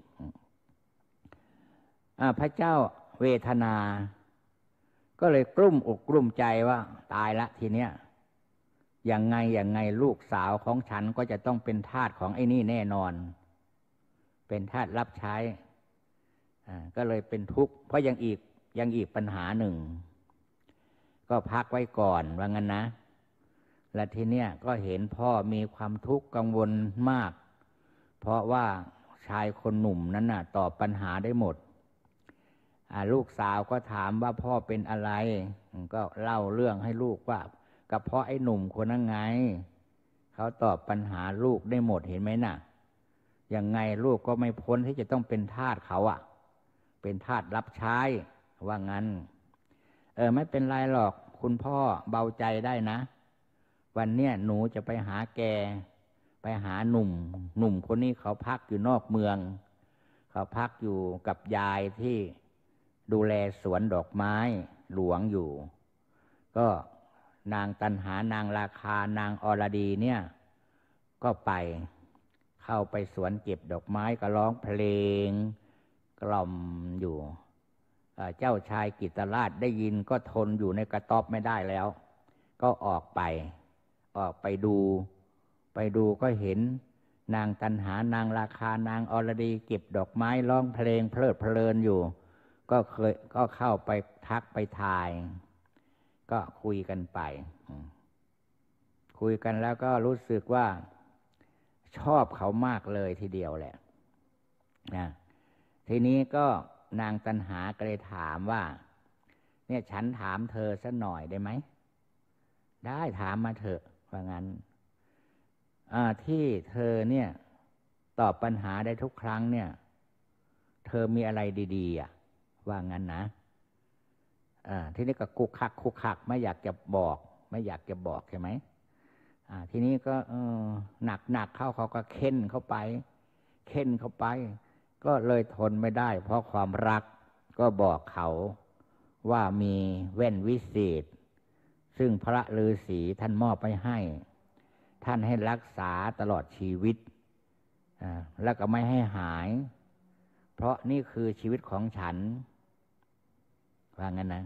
พระเจ้าเวทนาก็เลยกลุ้มอกกลุ้มใจว่าตายละทีเนี้ยอย่างไงอย่างไงลูกสาวของฉันก็จะต้องเป็นทาสของไอ้นี่แน่นอนเป็นทาสรับใช้ก็เลยเป็นทุกข์เพราะยังอีกยังอีกปัญหาหนึ่งก็พักไว้ก่อนว่างั้นนะและทีเนี้ยก็เห็นพ่อมีความทุกข์กังวลมากเพราะว่าชายคนหนุ่มนั้นน่ะตอบปัญหาได้หมดลูกสาวก็ถามว่าพ่อเป็นอะไรก็เล่าเรื่องให้ลูกว่าก็เพราะไอ้หนุ่มคนนั้นไงเขาตอบปัญหาลูกได้หมดเห็นไหมน่ะยังไงลูกก็ไม่พ้นที่จะต้องเป็นทาสเขาอ่ะเป็นทาสรับใช้ว่างั้นเออไม่เป็นไรหรอกคุณพ่อเบาใจได้นะวันเนี้ยหนูจะไปหาแกไปหาหนุ่มหนุ่มคนนี้เขาพักอยู่นอกเมืองเขาพักอยู่กับยายที่ดูแลสวนดอกไม้หลวงอยู่ก็นางตันหานางราคานางอรดีเนี่ยก็ไปเข้าไปสวนเก็บดอกไม้ก็ร้องเพลงกล่อมอยู่เจ้าชายกิตราชได้ยินก็ทนอยู่ในกระต๊อบไม่ได้แล้วก็ออกไปออกไปดูไปดูก็เห็นนางตันหานางราคานางอรดีเก็บดอกไม้ร้องเพลงเพลิดเพลินอยู่ก็เคยก็เข้าไปทักไปทายก็คุยกันไปคุยกันแล้วก็รู้สึกว่าชอบเขามากเลยทีเดียวแหละนะทีนี้ก็นางตันหาก็เลยถามว่าเนี่ยฉันถามเธอสักหน่อยได้ไหมได้ถามมาเถอะว่างั้นที่เธอเนี่ยตอบปัญหาได้ทุกครั้งเนี่ยเธอมีอะไรดีๆอ่ะว่างั้นนะทีนี้ก็คุกคักคุกคักไม่อยากจะบอกไม่อยากจะบอกใช่ไหมทีนี้ก็หนักหนักเข้าเขาก็เค้นเข้าไปเค้นเข้าไปก็เลยทนไม่ได้เพราะความรักก็บอกเขาว่ามีแว่นวิเศษซึ่งพระฤาษีท่านมอบไปให้ท่านให้รักษาตลอดชีวิตแล้วก็ไม่ให้หายเพราะนี่คือชีวิตของฉันว่างั้นนะ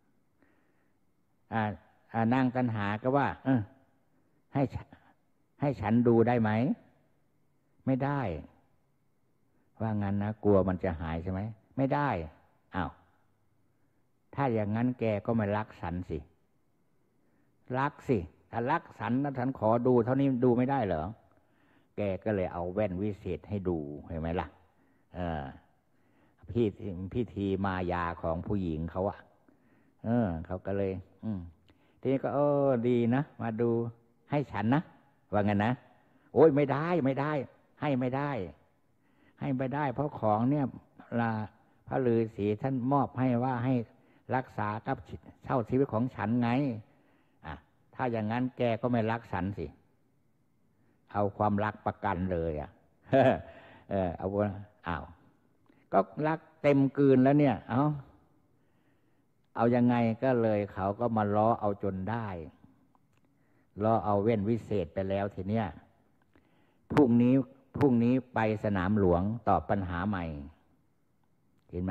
นางตัณหาก็ว่าเออให้ให้ฉันดูได้ไหมไม่ได้ว่างั้นนะกลัวมันจะหายใช่ไหมไม่ได้อ้าวถ้าอย่างนั้นแกก็ไม่รักฉันสิรักสิถ้ารักฉันนะฉันขอดูเท่านี้ดูไม่ได้เหรอแกก็เลยเอาแว่นวิเศษให้ดูเห็นไหมล่ะเออพี่พิธีมายาของผู้หญิงเขาอะเออเขาก็เลยอืมทีนี้ก็เออดีนะมาดูให้ฉันนะว่างั้นนะโอ้ยไม่ได้ไม่ได้ให้ไม่ได้ให้ไม่ได้เพราะของเนี่ยพระฤาษีท่านมอบให้ว่าให้รักษากับเช่าชีวิตของฉันไงอ่ะถ้าอย่างนั้นแกก็ไม่รักฉันสิเอาความรักประกันเลยอ่ะ เออเอาอ้าวก็รักเต็มกืนแล้วเนี่ยเอาเอายังไงก็เลยเขาก็มาล้อเอาจนได้ล้อเอาเว้นวิเศษไปแล้วทีเนี้ยพรุ่งนี้พรุ่งนี้ไปสนามหลวงตอบปัญหาใหม่เห็นไหม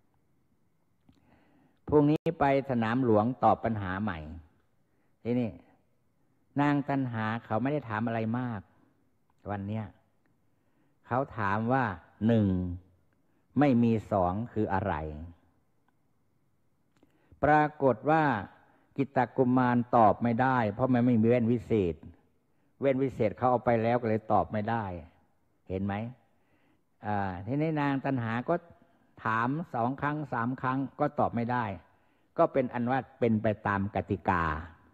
พรุ่งนี้ไปสนามหลวงตอบปัญหาใหม่ทีนี้นางตัณหาเขาไม่ได้ถามอะไรมากวันเนี้ยเขาถามว่าหนึ่งไม่มีสองคืออะไรปรากฏว่ากิตตกุมารตอบไม่ได้เพราะมันไม่มีเว้นวิเศษเว้นวิเศษเขาเอาไปแล้วก็เลยตอบไม่ได้เห็นไหมอ่าทีนี้นางตัณหาก็ถามสองครั้งสามครั้งก็ตอบไม่ได้ก็เป็นอันว่าเป็นไปตามกติกา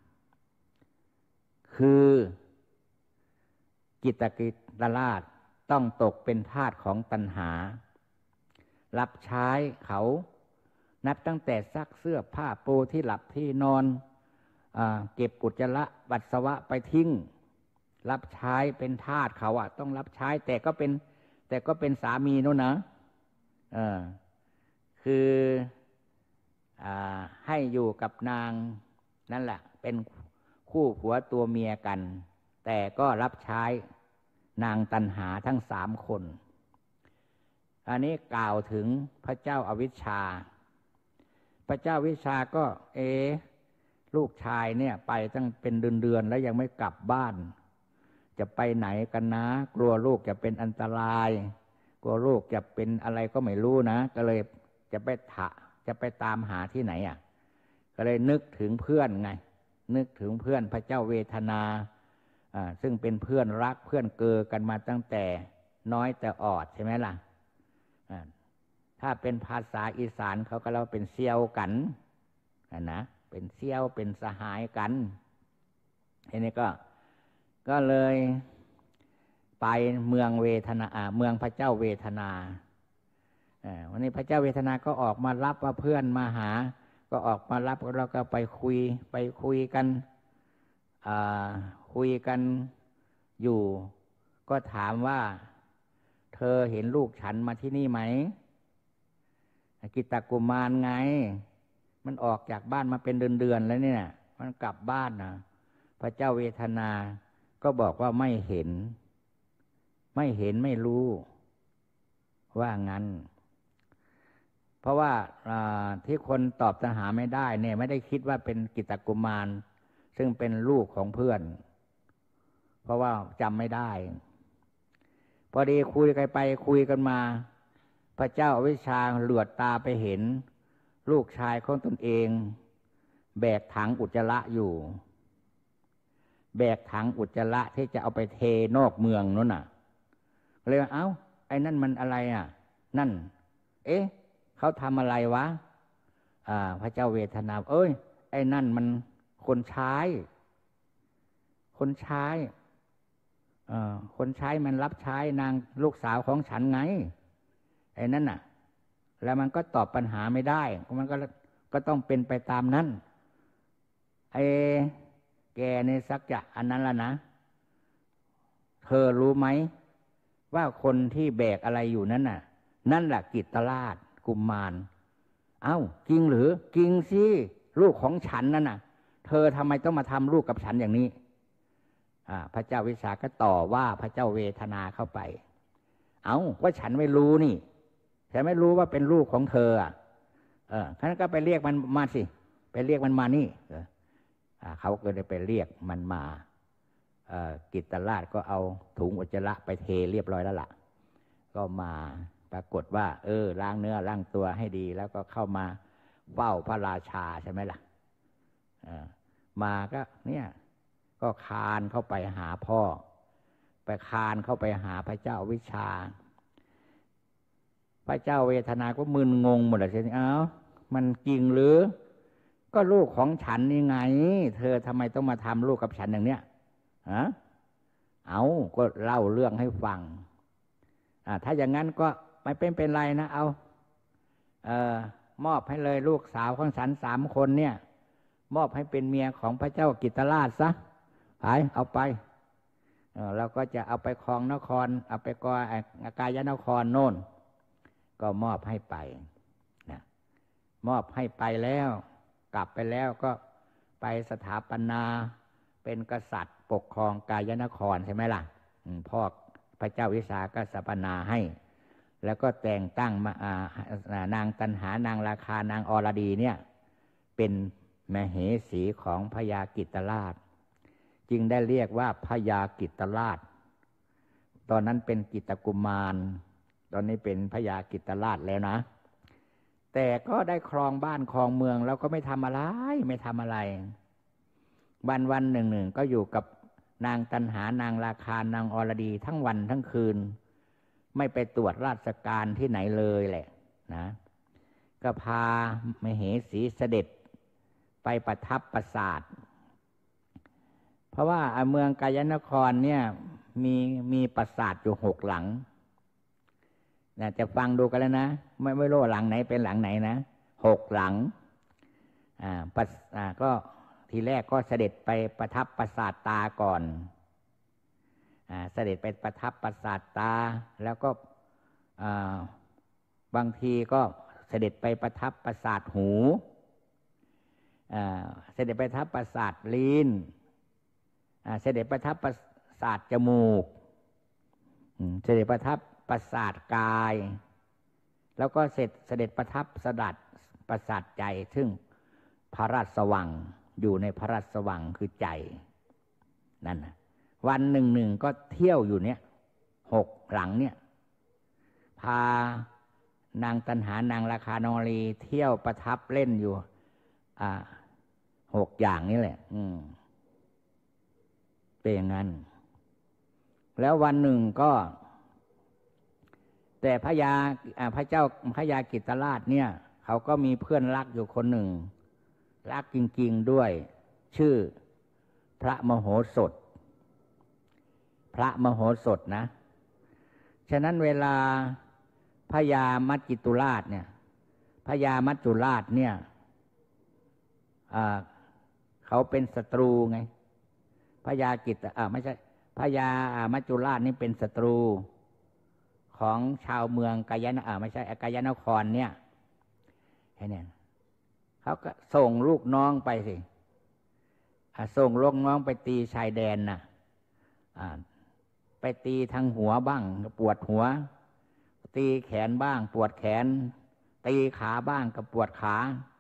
คือกิตติตราชต้องตกเป็นทาสของตัณหารับใช้เขานับตั้งแต่ซักเสื้อผ้าปูที่หลับที่นอนอ่าเก็บอุจจาระปัสสาวะไปทิ้งรับใช้เป็นทาสเขาอ่ะต้องรับใช้แต่ก็เป็นแต่ก็เป็นสามีนู้นนะเออคืออ่าให้อยู่กับนางนั่นแหละเป็นคู่ผัวตัวเมียกันแต่ก็รับใช้นางตัณหาทั้งสามคนอันนี้กล่าวถึงพระเจ้าอวิชชาพระเจ้าวิชาก็เอลูกชายเนี่ยไปตั้งเป็นเดือนๆแล้วยังไม่กลับบ้านจะไปไหนกันนะกลัวลูกจะเป็นอันตรายกลัวลูกจะเป็นอะไรก็ไม่รู้นะก็เลยจะไปถะจะไปตามหาที่ไหนอ่ะก็เลยนึกถึงเพื่อนไงนึกถึงเพื่อนพระเจ้าเวทนาอ่าซึ่งเป็นเพื่อนรักเพื่อนเกอกันมาตั้งแต่น้อยแต่ออดใช่ไหมล่ะอ่าถ้าเป็นภาษาอีสานเขาก็เราเป็นเซี่ยวกันนะเป็นเซี่ยวเป็นสหายกันทีนี้ก็ก็เลยไปเมืองเวทนาเมืองพระเจ้าเวทนาวันนี้พระเจ้าเวทนาก็ออกมารับว่าเพื่อนมาหาก็ออกมารับแล้วก็ไปคุยไปคุยกันคุยกันอยู่ก็ถามว่าเธอเห็นลูกฉันมาที่นี่ไหมกิตตกุมารไงมันออกจากบ้านมาเป็นเดือนๆแล้วเนี่ยมันกลับบ้านนะพระเจ้าเวทนาก็บอกว่าไม่เห็นไม่เห็นไม่รู้ว่างั้นเพราะว่าที่คนตอบตัณหาไม่ได้เนี่ยไม่ได้คิดว่าเป็นกิตตกุมารซึ่งเป็นลูกของเพื่อนเพราะว่าจำไม่ได้พอดีคุยกันไปคุยกันมาพระเจ้าอวิชชาเหลือบตาไปเห็นลูกชายของตนเองแบกถังอุจจาระอยู่แบกถังอุจจาระที่จะเอาไปเทนอกเมืองนั่นน่ะเลยว่าเอ้าไอ้นั่นมันอะไรอ่ะนั่นเอ๊ะเขาทำอะไรวะอ่าพระเจ้าเวทนาเอ้ยไอ้นั่นมันคนใช้คนใช้อ่าคนใช้มันรับใช้นางลูกสาวของฉันไงไอ้นั่นน่ะแล้วมันก็ตอบปัญหาไม่ได้มันก็ก็ต้องเป็นไปตามนั้นไอ้แกในสักจะอันนั้นละนะเธอรู้ไหมว่าคนที่แบกอะไรอยู่นั้นน่ะนั่นแหละกิตตราชกุมารเอ้าจริงหรือจริงสิลูกของฉันนั่นน่ะเธอทำไมต้องมาทำลูกกับฉันอย่างนี้อ่าพระเจ้าวิสาก็ต่อว่าพระเจ้าเวทนาเข้าไปเอ้าว่าฉันไม่รู้นี่ฉันไม่รู้ว่าเป็นลูกของเธออ่ะเออฉะนั้นก็ไปเรียกมันมาสิไปเรียกมันมานี่เอออ่าเขาก็เลยไปเรียกมันมาเอ่อกิตตราชก็เอาถุงอุจจาระไปเทเรียบร้อยแล้วล่ะก็มาปรากฏว่าเออล้างเนื้อล้างตัวให้ดีแล้วก็เข้ามาเฝ้าพระราชาใช่ไหมล่ะเออมาก็เนี่ยก็คานเข้าไปหาพ่อไปคานเข้าไปหาพระเจ้าวิชาพระเจ้าเวทนาก็มึนงงหมดเลยทีนี้เอ้ามันจริงหรือก็ลูกของฉันนี่ไงเธอทำไมต้องมาทำลูกกับฉันอย่างเนี้ยฮะเอาก็เล่าเรื่องให้ฟังอ่าถ้าอย่างนั้นก็ไม่เป็นเป็นไรนะเอาเอ่อมอบให้เลยลูกสาวของฉันสามคนเนี่ยมอบให้เป็นเมียของพระเจ้ากิตตราชซะไปเอาไปเออเราก็จะเอาไปครองนครเอาไปกอกายนครโน่นก็มอบให้ไปนะมอบให้ไปแล้วกลับไปแล้วก็ไปสถาปนาเป็นกษัตริย์ปกครองกายนครใช่ไหมล่ะพ่อพระเจ้าวิสาขสปนาให้แล้วก็แต่งตั้งมานางตัณหานางราคานางอรดีเนี่ยเป็นมเหสีของพญากิตติราชจึงได้เรียกว่าพญากิตติราชตอนนั้นเป็นกิตตกุมารตอนนี้เป็นพญากิตติราชแล้วนะแต่ก็ได้ครองบ้านครองเมืองแล้วก็ไม่ทำอะไรไม่ทำอะไรวันวันหนึ่งหนึ่งก็อยู่กับนางตัณหานางราคานางอรดีทั้งวันทั้งคืนไม่ไปตรวจราชการที่ไหนเลยแหละนะก็พามเหสีเสด็จไปประทับปราสาทเพราะว่าเมืองกาญจนครเนี่ยมีมีปราสาทอยู่หกหลังนะจะฟังดูกันแล้วนะไม่ไม่รู้หลังไหนเป็นหลังไหนนะหกหลังอ่าปราอ่าก็ทีแรกก็เสด็จไปประทับปราสาทตาก่อนอ่าเสด็จไปประทับปราสาทตาแล้วก็อ่าบางทีก็เสด็จไปประทับปราสาทหูอ่าเสด็จไปประทับปราสาทลิ้นอ่าเสด็จประทับปราสาทจมูกเสด็จประทับปราสาทกายแล้วก็เสร็จเสด็จประทับสดัดปราสาทใจซึ่งพระราชวังอยู่ในพระราชวังคือใจนั่นนะวันหนึ่งหนึ่งก็เที่ยวอยู่เนี่ยหกหลังเนี่ยพานางตัณหานางราคานรีเที่ยวประทับเล่นอยู่อ่าหกอย่างนี้แหละอืมเป็นอย่างนั้นแล้ววันหนึ่งก็แต่พระยาพระเจ้าพระยากิตติราชเนี่ยเขาก็มีเพื่อนรักอยู่คนหนึ่งรักจริงๆด้วยชื่อพระมโหสถพระมโหสถนะฉะนั้นเวลาพญามัจจิตุราชเนี่ยพญามัจจุราชเนี่ยเขาเป็นศัตรูไงพญากิตอ่าไม่ใช่พญามัจจุราชนี่เป็นศัตรูของชาวเมืองกาญจนอ่าไม่ใช่กาญจนครเนี่ยแค่นี้เขาก็ส่งลูกน้องไปสิส่งลูกน้องไปตีชายแดนน่ะไปตีทางหัวบ้างปวดหัวตีแขนบ้างปวดแขนตีขาบ้างก็ปวดขา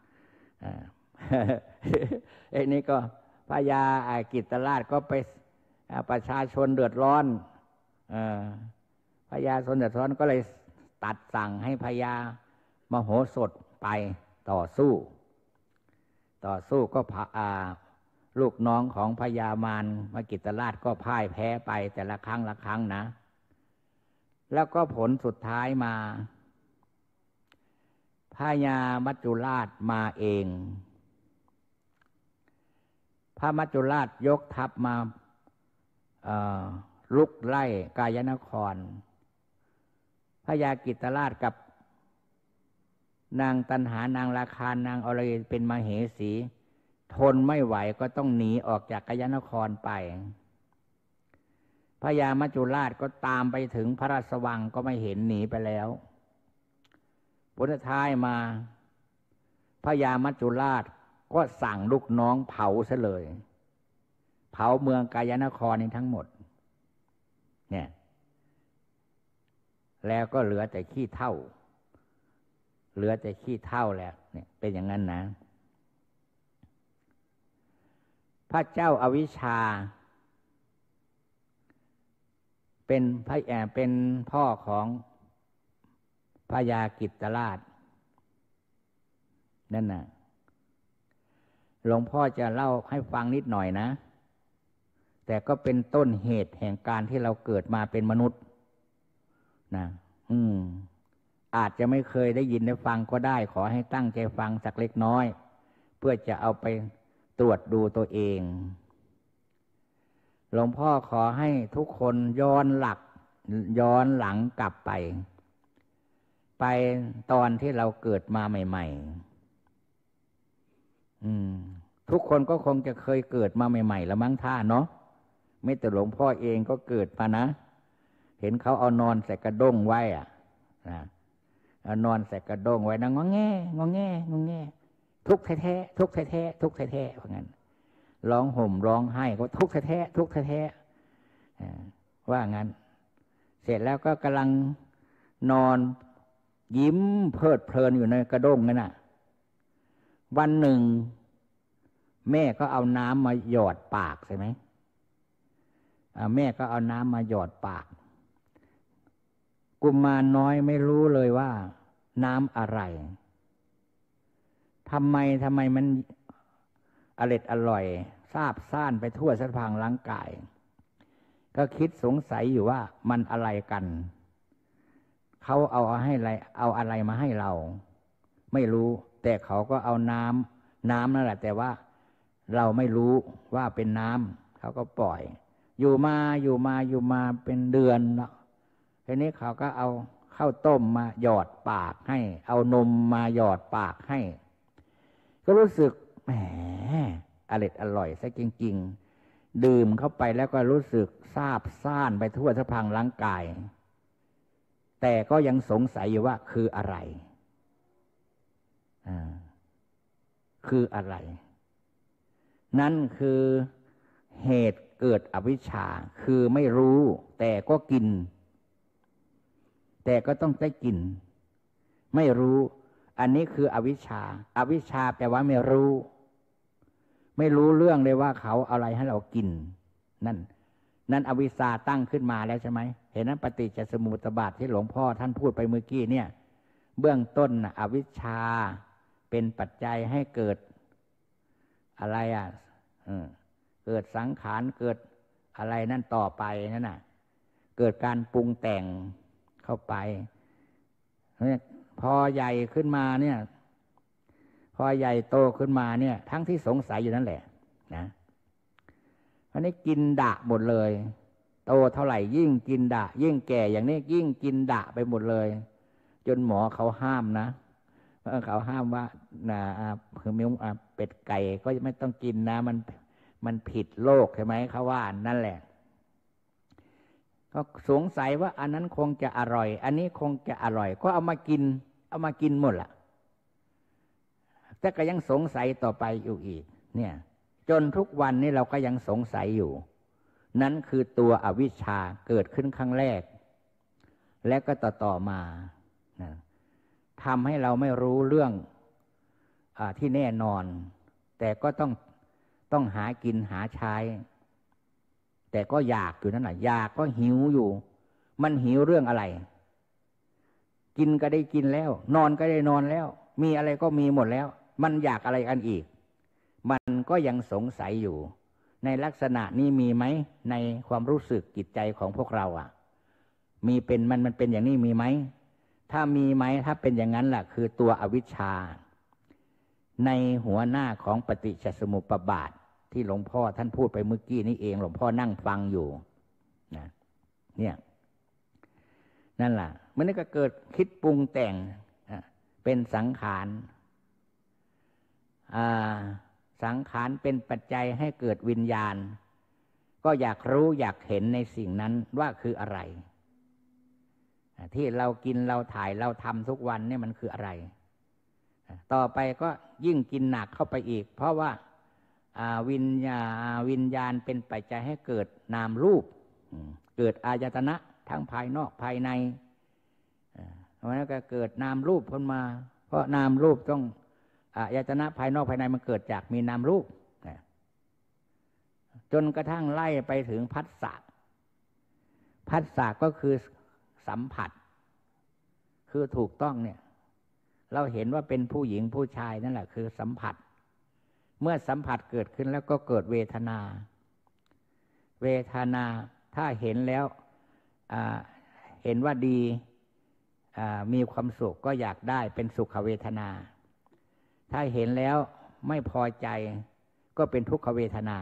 ไอ้นี่ก็พญากิตติราชก็ไปประชาชนเดือดร้อนพญาชนเดือดร้อนก็เลยตัดสั่งให้พญามโหสถไปต่อสู้ต่อสู้ก็พาลูกน้องของพญามารมกิตติราชก็พ่ายแพ้ไปแต่ละครั้งละครั้งนะแล้วก็ผลสุดท้ายมาพญามัจจุราชมาเองพระมัจจุราชยกทัพมาลุกไล่กาญจนครพญากิตติราชกับนางตัณหานางราคานางอรดีเป็นมเหสีทนไม่ไหวก็ต้องหนีออกจากกาญจนครไปพญามัจจุราชก็ตามไปถึงพระราชวังก็ไม่เห็นหนีไปแล้วผลท้ายมาพญามัจจุราชก็สั่งลูกน้องเผาซะเลยเผาเมืองกาญจนครนี้ทั้งหมดเนี่ยแล้วก็เหลือแต่ขี้เถ้าเหลือแต่ขี้เถ้าแล้วเนี่ยเป็นอย่างนั้นนะพระเจ้าอวิชชาเป็นพระแอบเป็นพ่อของพญากิตติราชนั่นน่ะหลวงพ่อจะเล่าให้ฟังนิดหน่อยนะแต่ก็เป็นต้นเหตุแห่งการที่เราเกิดมาเป็นมนุษย์นะอืมอาจจะไม่เคยได้ยินได้ฟังก็ได้ขอให้ตั้งใจฟังสักเล็กน้อยเพื่อจะเอาไปตรวจดูตัวเองหลวงพ่อขอให้ทุกคนย้อนหลักย้อนหลังกลับไปไปตอนที่เราเกิดมาใหม่ๆอืมทุกคนก็คงจะเคยเกิดมาใหม่ๆแล้วมั้งท่าเนาะไม่แต่หลวงพ่อเองก็เกิดมานะเห็นเขาเอานอนใส่กระด้งไว้อ่ะนะเอานอนใส่กระด้งไว้นะงอแงงอแงงอแงทุกแท้ๆทุกแท้ๆทุกแท้ๆเพราะงั้นร้องห่มร้องไห้ก็ทุกแท้ๆทุกแท้ๆว่างั้นเสร็จแล้วก็กำลังนอนยิ้มเพลิดเพลินอยู่ในกระด้งนั่นน่ะวันหนึ่งแม่ก็เอาน้ำมาหยอดปากใช่ไหมแม่ก็เอาน้ำมาหยอดปากกุมารน้อยไม่รู้เลยว่าน้ำอะไรทำไมทำไมมันอร่อยอร่อยซาบซ่านไปทั่วสะพางร่างกายก็คิดสงสัยอยู่ว่ามันอะไรกันเขาเอาให้อะไรเอาอะไรมาให้เราไม่รู้แต่เขาก็เอาน้ำน้ำนั่นแหละแต่ว่าเราไม่รู้ว่าเป็นน้ำเขาก็ปล่อยอยู่มาอยู่มาอยู่มาเป็นเดือนแล้วทีนี้เขาก็เอาข้าวต้มมาหยอดปากให้เอานมมาหยอดปากให้ก็รู้สึกแหมอร่อยอร่อยซะจริงๆดื่มเข้าไปแล้วก็รู้สึกซาบซ่านไปทั่วสะพางร่างกายแต่ก็ยังสงสัยอยู่ว่าคืออะไรอ่าคืออะไรนั่นคือเหตุเกิดอวิชชาคือไม่รู้แต่ก็กินแต่ก็ต้องได้กินไม่รู้อันนี้คืออวิชชาอวิชชาแปลว่าไม่รู้ไม่รู้เรื่องเลยว่าเขาอะไรให้เรากินนั่นนั่นอวิชชาตั้งขึ้นมาแล้วใช่ไหมเห็นนั้นปฏิจจสมุปบาทที่หลวงพ่อท่านพูดไปเมื่อกี้เนี่ยเบื้องต้นนะอวิชชาเป็นปัจจัยให้เกิดอะไรอ่ะเกิดสังขารเกิดอะไรนั่นต่อไปนั่นน่ะเกิดการปรุงแต่งเข้าไปพอใหญ่ขึ้นมาเนี่ยพอใหญ่โตขึ้นมาเนี่ยทั้งที่สงสัยอยู่นั่นแหละนะอันนี้กินดะหมดเลยโตเท่าไหร่ยิ่งกินดะยิ่งแก่อย่างนี้ยิ่งกินดะไปหมดเลยจนหมอเขาห้ามนะเขาห้ามว่านะคือมิ้วเป็ดไก่ก็ไม่ต้องกินนะมันมันผิดโรคใช่ไหมเขาว่านั่นแหละก็สงสัยว่าอันนั้นคงจะอร่อยอันนี้คงจะอร่อยก็เอามากินเอามากินหมดล่ะแต่ก็ยังสงสัยต่อไปอยู่อีกเนี่ยจนทุกวันนี้เราก็ยังสงสัยอยู่นั่นคือตัวอวิชชาเกิดขึ้นครั้งแรกและก็ต่อต่อมานะทำให้เราไม่รู้เรื่องอ่าที่แน่นอนแต่ก็ต้องต้องหากินหาใช้แต่ก็อยากอยู่นั่นแหละอยากก็หิวอยู่มันหิวเรื่องอะไรกินก็ได้กินแล้วนอนก็ได้นอนแล้วมีอะไรก็มีหมดแล้วมันอยากอะไรกันอีกมันก็ยังสงสัยอยู่ในลักษณะนี้มีไหมในความรู้สึกจิตใจของพวกเราอ่ะมีเป็นมันมันเป็นอย่างนี้มีไหมถ้ามีไหมถ้าเป็นอย่างนั้นล่ะคือตัวอวิชชาในหัวหน้าของปฏิจจสมุปบาทที่หลวงพ่อท่านพูดไปเมื่อกี้นี้เองหลวงพ่อนั่งฟังอยู่นะเนี่ยนั่นล่ะมันก็เกิดคิดปรุงแต่งเป็นสังขารสังขารเป็นปัจจัยให้เกิดวิญญาณก็อยากรู้อยากเห็นในสิ่งนั้นว่าคืออะไรที่เรากินเราถ่ายเราทำทุกวันนี่มันคืออะไรต่อไปก็ยิ่งกินหนักเข้าไปอีกเพราะว่าวิญญาวิญญาณเป็นปัจจัยให้เกิดนามรูปเกิดอายตนะทั้งภายนอกภายในเพราะนั้นก็เกิดนามรูปขึ้นมาเพราะนามรูปต้องอายตนะภายนอกภายในมันเกิดจากมีนามรูปจนกระทั่งไล่ไปถึงผัสสะผัสสะก็คือสัมผัสคือถูกต้องเนี่ยเราเห็นว่าเป็นผู้หญิงผู้ชายนั่นแหละคือสัมผัสเมื่อสัมผัสเกิดขึ้นแล้วก็เกิดเวทนาเวทนาถ้าเห็นแล้วเห็นว่าดีมีความสุขก็อยากได้เป็นสุขเวทนาถ้าเห็นแล้วไม่พอใจก็เป็นทุกขเวทนา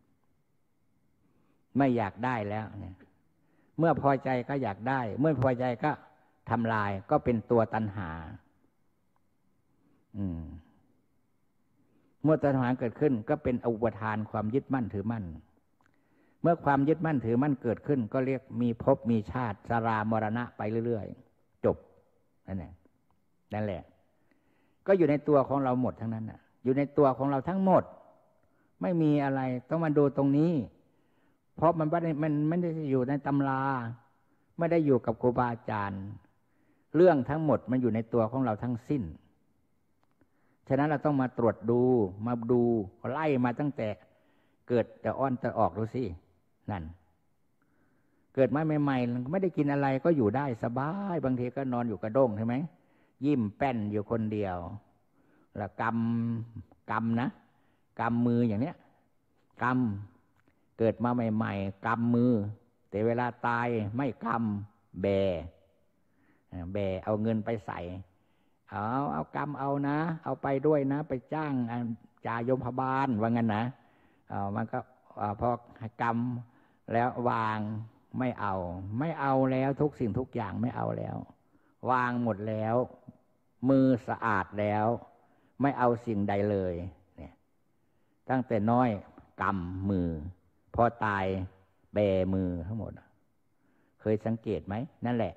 ไม่อยากได้แล้วเนี่ยเมื่อพอใจก็อยากได้เมื่อพอใจก็ทำลายก็เป็นตัวตัณหาอืมเมื่อตัณหาเกิดขึ้นก็เป็นอุปทานความยึดมั่นถือมั่นเมื่อความยึดมั่นถือมั่นเกิดขึ้นก็เรียกมีภพมีชาติชรามรณะไปเรื่อยๆจบนั่นแหละนั่นแหละก็อยู่ในตัวของเราหมดทั้งนั้นน่ะอยู่ในตัวของเราทั้งหมดไม่มีอะไรต้องมาดูตรงนี้เพราะมันไม่ได้มันไม่ได้อยู่ในตำราไม่ได้อยู่กับครูบาอาจารย์เรื่องทั้งหมดมันอยู่ในตัวของเราทั้งสิ้นฉะนั้นเราต้องมาตรวจดูมาดูไล่มาตั้งแต่เกิดแต่อ้อนแต่ออกดูสินั่นเกิดมาใหม่ๆไม่ได้กินอะไรก็อยู่ได้สบายบางทีก็นอนอยู่กระด้งใช่ไหมยิ้มแป้นอยู่คนเดียวแล้วกำกำนะกำมืออย่างเนี้ยกำเกิดมาใหม่ๆกำมือแต่เวลาตายไม่กำแบแบเอาเงินไปใส่เอาเอากำเอานะเอาไปด้วยนะไปจ้างจ่ายมพบาลว่างั้นนะเอามันก็พอกำแล้ววางไม่เอาไม่เอาแล้วทุกสิ่งทุกอย่างไม่เอาแล้ววางหมดแล้วมือสะอาดแล้วไม่เอาสิ่งใดเลยเนี่ยตั้งแต่น้อยกำมือพอตายแบมือทั้งหมดเคยสังเกตไหมนั่นแหละ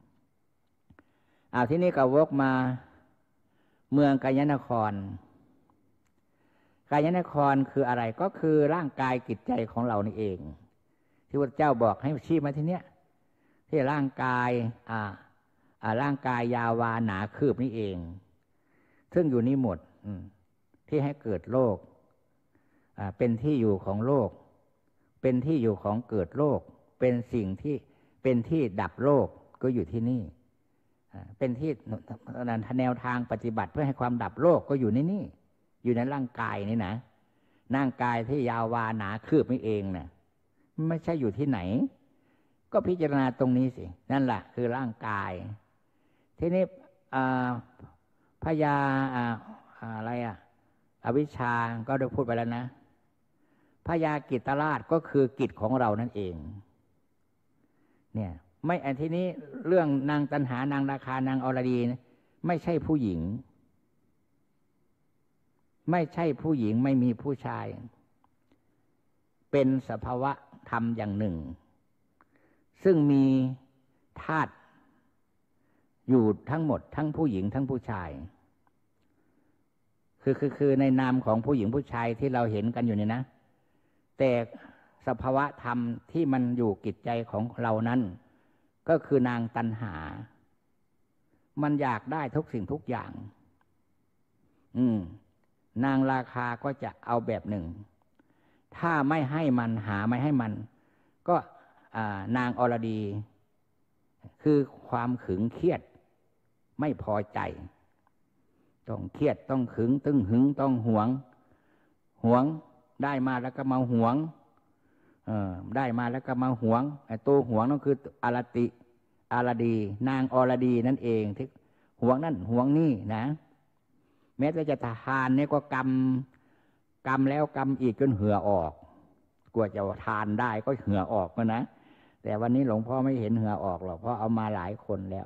เอาที่นี่ก็วกมาเมืองกาญนครกาญนครคืออะไรก็คือร่างกายจิตใจของเรานี่เองที่พระเจ้าบอกให้ชี้มาที่เนี้ยที่ร่างกายอ่าอ่าร่างกายยาวาหนาคืบนี่เองซึ่งอยู่นี่หมดที่ให้เกิดโลกอ่าเป็นที่อยู่ของโลกเป็นที่อยู่ของเกิดโลกเป็นสิ่งที่เป็นที่ดับโลกก็อยู่ที่นี่เป็นที่แนวทางปฏิบัติเพื่อให้ความดับโลกก็อยู่ในนี่อยู่ในร่างกายนี่นะร่างกายที่ยาววาหนาคืบนี่เองนะไม่ใช่อยู่ที่ไหนก็พิจารณาตรงนี้สินั่นแหละคือร่างกายทีนี้พยาอะไรอ่ะอวิชชาก็ได้พูดไปแล้วนะพยากิตราชก็คือกิจของเรานั่นเองเนี่ยไม่อันที่นี้เรื่องนางตัณหานางราคานางอรดีไม่ใช่ผู้หญิงไม่ใช่ผู้หญิงไม่มีผู้ชายเป็นสภาวะธรรมอย่างหนึ่งซึ่งมีธาตุอยู่ทั้งหมดทั้งผู้หญิงทั้งผู้ชายคือคือคือในนามของผู้หญิงผู้ชายที่เราเห็นกันอยู่นี่นะแต่สภาวะธรรมที่มันอยู่จิตใจของเรานั้นก็คือนางตัณหามันอยากได้ทุกสิ่งทุกอย่างอืมนางราคาก็จะเอาแบบหนึ่งถ้าไม่ให้มันหาไม่ให้มันก็นางอรดีคือความขึงเครียดไม่พอใจต้องเครียดต้องขึงตึงหึงต้องหวงหวงได้มาแล้วก็มาหวงเออได้มาแล้วก็มาหวงไอ้ตัวหวงนั่นคืออรติอรดีนางอรดีนั่นเองที่หวงนั่นหวงนี่นะแม้แต่จะทานเนี่ยก็กำกำแล้วกำอีกจนเหือออกกว่าจะทานได้ก็เหือออกก็นะแต่วันนี้หลวงพ่อไม่เห็นเหือออกหรอกเพราะเอามาหลายคนแล้ว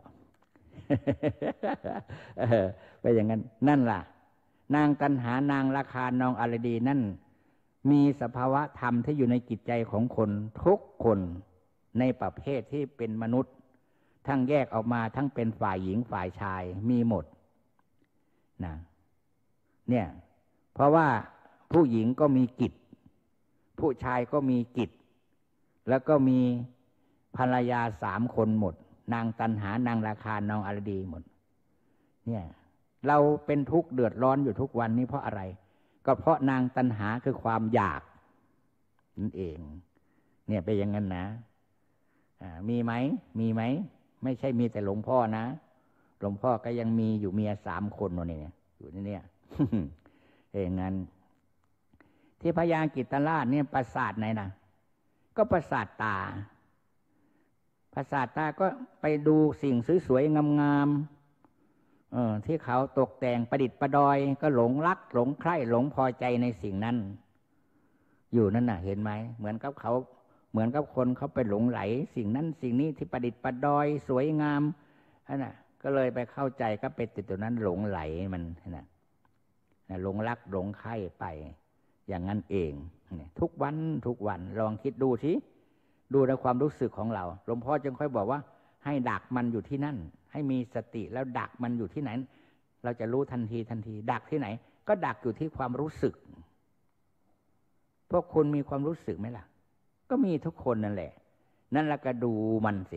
ไปอย่างนั้นนั่นล่ะนางตัณหานางราคานางอรดีนั่นมีสภาวะธรรมที่อยู่ในจิตใจของคนทุกคนในประเภทที่เป็นมนุษย์ทั้งแยกออกมาทั้งเป็นฝ่ายหญิงฝ่ายชายมีหมดนะเนี่ยเพราะว่าผู้หญิงก็มีกิจผู้ชายก็มีกิจแล้วก็มีภรรยาสามคนหมดนางตัณหานางราคานางอรดีหมดเนี่ยเราเป็นทุกข์เดือดร้อนอยู่ทุกวันนี้เพราะอะไรก็เพราะนางตัณหาคือความอยากนั่นเองเนี่ยเป็นอย่างนั้นนะมีไหมมีไหมไม่ใช่มีแต่หลวงพ่อนะหลวงพ่อก็ยังมีอยู่เมียสามคนเนี่ยอยู่นี่เนี่ย อย่างนั้นที่พญากิตติราชเนี่ยประสาทไหนนะก็ประสาทตาประสาทตาก็ไปดูสิ่งสวยๆงามๆเออที่เขาตกแต่งประดิษฐ์ประดอยก็หลงรักหลงใคร่หลงพอใจในสิ่งนั้นอยู่นั่นน่ะเห็นไหมเหมือนกับเขาเหมือนกับคนเขาไปหลงไหลสิ่งนั้นสิ่งนี้ที่ประดิษฐ์ประดอยสวยงามนั่นน่ะก็เลยไปเข้าใจก็ไปติดตัวนั้นหลงไหลมันน่ะหลงรักหลงใคร่ไปอย่างนั้นเองทุกวันทุกวันลองคิดดูสิดูในความรู้สึกของเราหลวงพ่อจึงค่อยบอกว่าให้ดักมันอยู่ที่นั่นให้มีสติแล้วดักมันอยู่ที่ไหนเราจะรู้ทันทีทันทีดักที่ไหนก็ดักอยู่ที่ความรู้สึกพวกคุณมีความรู้สึกไหมล่ะก็มีทุกคนนั่นแหละนั่นละก็ดูมันสิ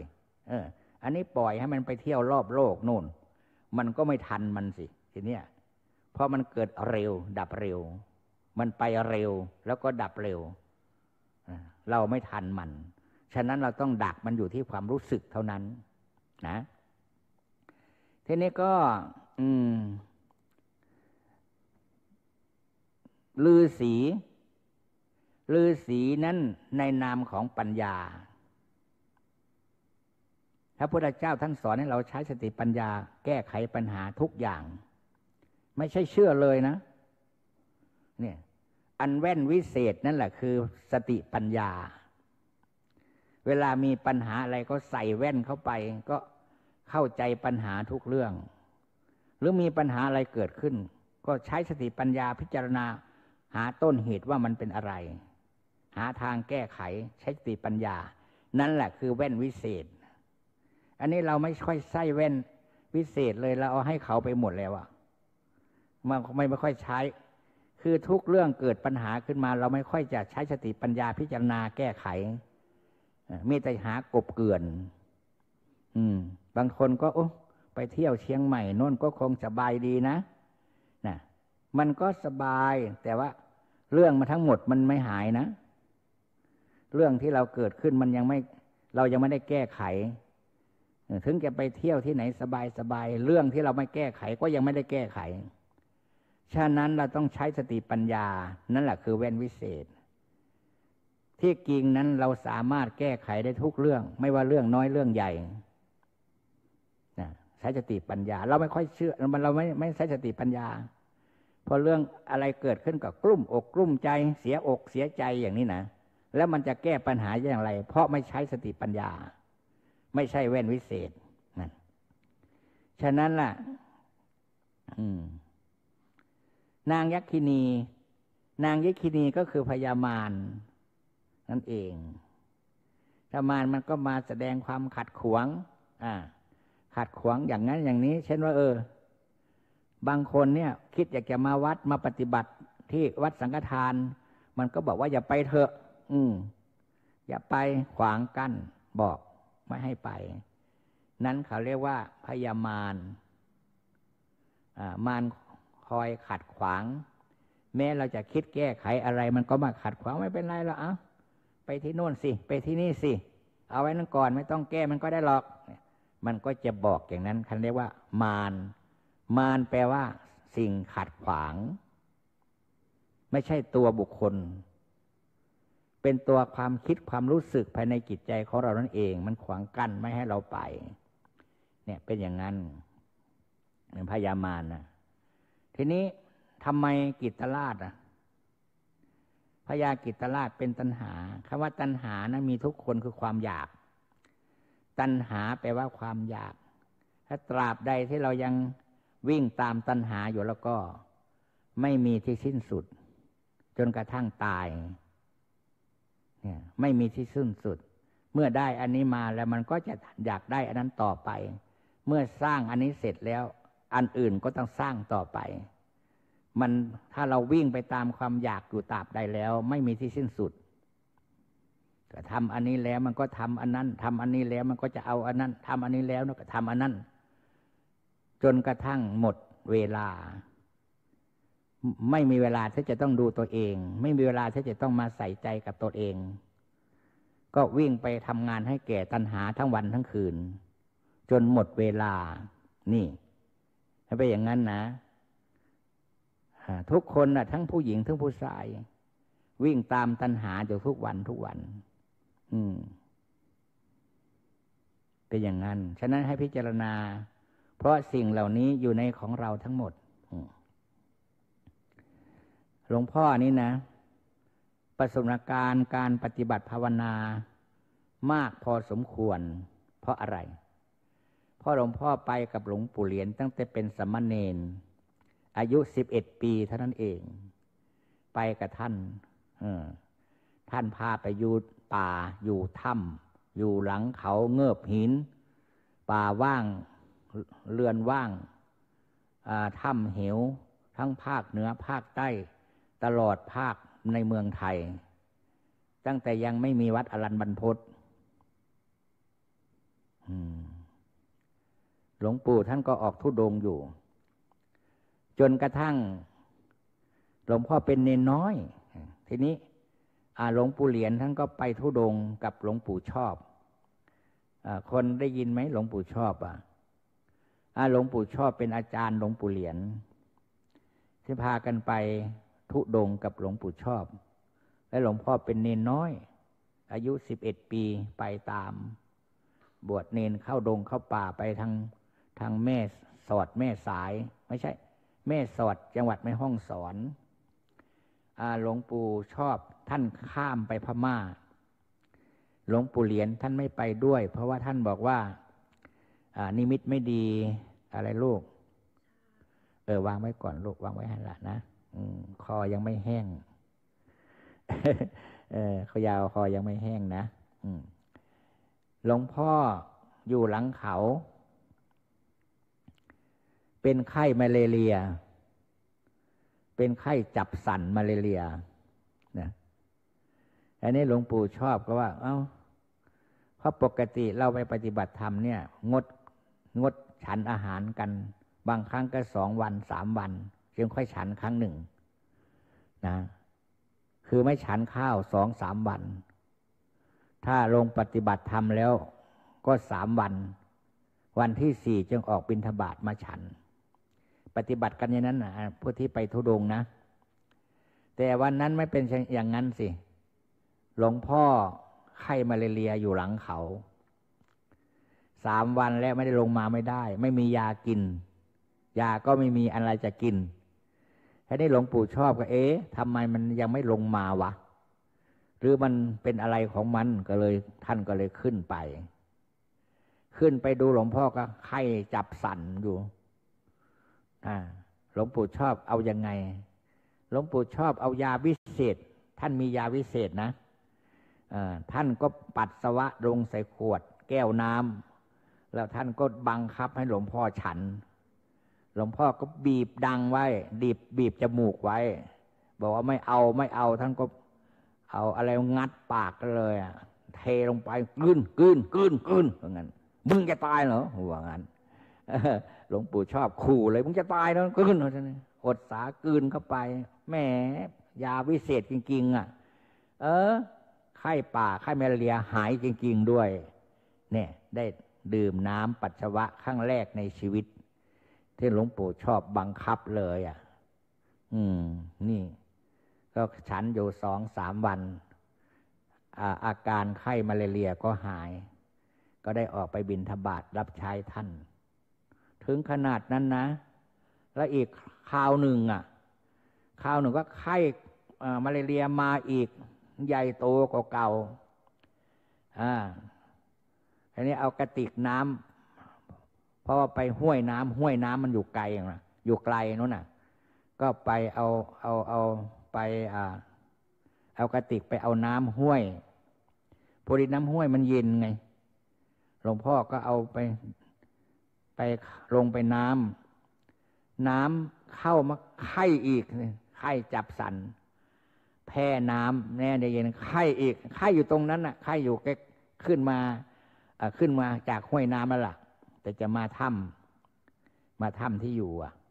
เอออันนี้ปล่อยให้มันไปเที่ยวรอบโลกนู่นมันก็ไม่ทันมันสิทีเนี้ยเพราะมันเกิดเร็วดับเร็วมันไปเร็วแล้วก็ดับเร็วเราไม่ทันมันฉะนั้นเราต้องดักมันอยู่ที่ความรู้สึกเท่านั้นนะทีนี้ก็อืมฤาษีฤาษีนั้นในนามของปัญญาพระพุทธเจ้าท่านสอนให้เราใช้สติปัญญาแก้ไขปัญหาทุกอย่างไม่ใช่เชื่อเลยนะเนี่ยอันแว่นวิเศษนั่นแหละคือสติปัญญาเวลามีปัญหาอะไรก็ใส่แว่นเข้าไปก็เข้าใจปัญหาทุกเรื่องหรือมีปัญหาอะไรเกิดขึ้นก็ใช้สติปัญญาพิจารณาหาต้นเหตุว่ามันเป็นอะไรหาทางแก้ไขใช้สติปัญญานั่นแหละคือแว่นวิเศษอันนี้เราไม่ค่อยใส่แว่นวิเศษเลยเราเอาให้เขาไปหมดแล้วอะมันไม่ไม่ค่อยใช้คือทุกเรื่องเกิดปัญหาขึ้นมาเราไม่ค่อยจะใช้สติปัญญาพิจารณาแก้ไขมีแต่หากบเกลื่อนอืมบางคนก็โอ้ไปเที่ยวเชียงใหม่โน่นก็คงสบายดีนะนะมันก็สบายแต่ว่าเรื่องมาทั้งหมดมันไม่หายนะเรื่องที่เราเกิดขึ้นมันยังไม่เรายังไม่ได้แก้ไขถึงจะไปเที่ยวที่ไหนสบายสบายเรื่องที่เราไม่แก้ไขก็ยังไม่ได้แก้ไขฉะนั้นเราต้องใช้สติปัญญานั่นแหละคือแว่นวิเศษที่จริงนั้นเราสามารถแก้ไขได้ทุกเรื่องไม่ว่าเรื่องน้อยเรื่องใหญ่นะใช้สติปัญญาเราไม่ค่อยเชื่อมันเราไม่ไม่ใช้สติปัญญาพอเรื่องอะไรเกิดขึ้นกับกลุ้มอกกลุ้มใจเสียอกเสียใจอย่างนี้นะแล้วมันจะแก้ปัญหาอย่างไรเพราะไม่ใช้สติปัญญาไม่ใช่แว่นวิเศษนั่นฉะนั้นล่ะนางยักษินีนางยักษินีก็คือพญามารนั่นเองถ้ามารมันก็มาแสดงความขัดขวางอ่าขัดขวางอย่างนั้นอย่างนี้เช่นว่าเออบางคนเนี่ยคิดอยากจะมาวัดมาปฏิบัติที่วัดสังฆทานมันก็บอกว่าอย่าไปเถอะอืมอย่าไปขวางกั้นบอกไม่ให้ไปนั้นเขาเรียกว่าพญามารอ่ามารคอยขัดขวางแม้เราจะคิดแก้ไขอะไรมันก็มาขัดขวางไม่เป็นไรหรอกอ่ะไปที่โน่นสิไปที่นี่สิเอาไว้นั่นก่อนไม่ต้องแก้มันก็ได้หรอกมันก็จะบอกอย่างนั้นเขาเรียกว่ามารมารแปลว่าสิ่งขัดขวางไม่ใช่ตัวบุคคลเป็นตัวความคิดความรู้สึกภายในจิตใจของเรานั่นเองมันขวางกั้นไม่ให้เราไปเนี่ยเป็นอย่างนั้นเป็นพญามารนะทีนี้ทำไมกิตตราชอ่ะพญากิตตราชเป็นตัณหาคำว่าตัณหานะมีทุกคนคือความอยากตัณหาแปลว่าความอยากถ้าตราบใดที่เรายังวิ่งตามตัณหาอยู่แล้วก็ไม่มีที่สิ้นสุดจนกระทั่งตายเนี่ยไม่มีที่สิ้นสุดเมื่อได้อันนี้มาแล้วมันก็จะอยากได้อันนั้นต่อไปเมื่อสร้างอันนี้เสร็จแล้วอันอื่นก็ต้องสร้างต่อไปมันถ้าเราวิ่งไปตามความอยากอยู่ตราบใดแล้วไม่มีที่สิ้นสุดก็ทำอันนี้แล้วมันก็ทำอันนั้นทำอันนี้แล้วมันก็จะเอาอันนั้นทำอันนี้แล้วก็ทำอันนั้นจนกระทั่งหมดเวลาไม่มีเวลาที่จะต้องดูตัวเองไม่มีเวลาที่จะต้องมาใส่ใจกับตัวเองก็วิ่งไปทำงานให้แก่ตัณหาทั้งวันทั้งคืนจนหมดเวลานี่ให้ไปอย่างนั้นนะทุกคนนะทั้งผู้หญิงทั้งผู้ชายวิ่งตามตัณหาอยู่ทุกวันทุกวันอืมเป็นอย่างนั้นฉะนั้นให้พิจารณาเพราะสิ่งเหล่านี้อยู่ในของเราทั้งหมดหลวงพ่อนี่นะประสบการณ์การปฏิบัติภาวนามากพอสมควรเพราะอะไรเพราะหลวงพ่อไปกับหลวงปู่เหรียญตั้งแต่เป็นสามเณรอายุสิบเอ็ดปีเท่านั้นเองไปกับท่านเออท่านพาไปอยู่ป่าอยู่ถ้ำอยู่หลังเขาเงือบหินป่าว่างเรือนว่างถ้ำเหวทั้งภาคเหนือภาคใต้ตลอดภาคในเมืองไทยตั้งแต่ยังไม่มีวัดอรัญบรรพตหลวงปู่ท่านก็ออกธุดงค์อยู่จนกระทั่งหลวงพ่อเป็นเนนน้อยทีนี้หลวงปู่เหรียญท่านก็ไปธุดงค์กับหลวงปู่ชอบคนได้ยินไหมหลวงปู่ชอบอ่ะหลวงปู่ชอบเป็นอาจารย์หลวงปู่เหรียญที่พากันไปธุดงค์กับหลวงปู่ชอบและหลวงพ่อเป็นเนนน้อยอายุสิบเอ็ดปีไปตามบวชเนนเข้าดงเข้าป่าไปทางทางแม่สอดแม่สายไม่ใช่แม่สอดจังหวัดแม่ฮ่องสอนหลวงปู่ชอบท่านข้ามไปพม่าหลวงปู่เหรียญท่านไม่ไปด้วยเพราะว่าท่านบอกว่านิมิตไม่ดีอะไรลูกเออวางไว้ก่อนลูกวางไว้ให้ละนะคอยังไม่แห้งเออขอยาวคอยังไม่แห้งนะหลวงพ่ออยู่หลังเขาเป็นไข้มาเลเรียเป็นไข้จับสันมาเลเรียนะอันนี้หลวงปู่ชอบก็ว่าเอ้าเพราะปกติเราไปปฏิบัติธรรมเนี่ยงดงดฉันอาหารกันบางครั้งก็สองวันสามวันจึงค่อยฉันครั้งหนึ่งนะคือไม่ฉันข้าวสองสามวันถ้าลงปฏิบัติธรรมแล้วก็สามวันวันที่สี่จึงออกบิณฑบาตมาฉันปฏิบัติกันอย่างนั้นนะผู้ที่ไปธุดงค์นะแต่วันนั้นไม่เป็นอย่างนั้นสิหลวงพ่อไข้มาเลเรียอยู่หลังเขาสามวันแล้วไม่ได้ลงมาไม่ได้ไม่มียากินยาก็ไม่มีอะไรจะกินแค่นี้หลวงปู่ชอบก็เอ๊ะทำไมมันยังไม่ลงมาวะหรือมันเป็นอะไรของมันก็เลยท่านก็เลยขึ้นไปขึ้นไปดูหลวงพ่อก็ไข้จับสั่นอยู่อ่าหลวงปู่ชอบเอายังไงหลวงปู่ชอบเอายาวิเศษท่านมียาวิเศษนะอ่าท่านก็ปัสสาวะลงใส่ขวดแก้วน้ำแล้วท่านก็บังคับให้หลวงพ่อฉันหลวงพ่อก็บีบดังไว้บีบบีบจมูกไว้บอกว่าไม่เอาไม่เอาท่านก็เอาอะไรงัดปากกันเลยอ่ะเทลงไปกลืนกลืนกลืนกลืนว่างั้นมึงจะตายเหรอว่างั้นหลวงปู่ชอบขู่เลยมึงจะตายแล้วกลืนเอาซะนี่อดสากลืนเข้าไปแหมยาวิเศษจริงๆอ่ะเออไข้ป่าไข้มาลาเรียหายจริงๆด้วยเนี่ยได้ดื่มน้ำปัสสาวะครั้งแรกในชีวิตที่หลวงปู่ชอบบังคับเลยอ่ะอืมนี่ก็ฉันอยู่สองสามวันอาอาการไข้มาลาเรียก็หายก็ได้ออกไปบิณฑบาตรับใช้ท่านถึงขนาดนั้นนะแล้วอีกคราวหนึ่งอ่ะคราวหนึ่งก็ไข้มาลาเรียมาอีกใหญ่โตกว่าเก่าอ่าอันนี้เอากระติกน้ำเพราะว่าไปห้วยน้ำห้วยน้ำมันอยู่ไกลอย่างนะอยู่ไกลนู้นน่ะก็ไปเอาเอาเอาไปอ่าเอากระติกไปเอาน้ำห้วยพอดีน้ำห้วยมันเย็นไงหลวงพ่อก็เอาไปไปลงไปน้ำน้ำเข้ามาไข้อีกไข้จับสันแพ้น้ำแน่ได้เย็นไข้อีกไข้อยู่ตรงนั้นน่ะไข้อยู่แกขึ้นมาขึ้นมาจากห้วยน้ำแล้วล่ะแต่จะมาถ้ำมาถ้ำที่อยู่อ่ะ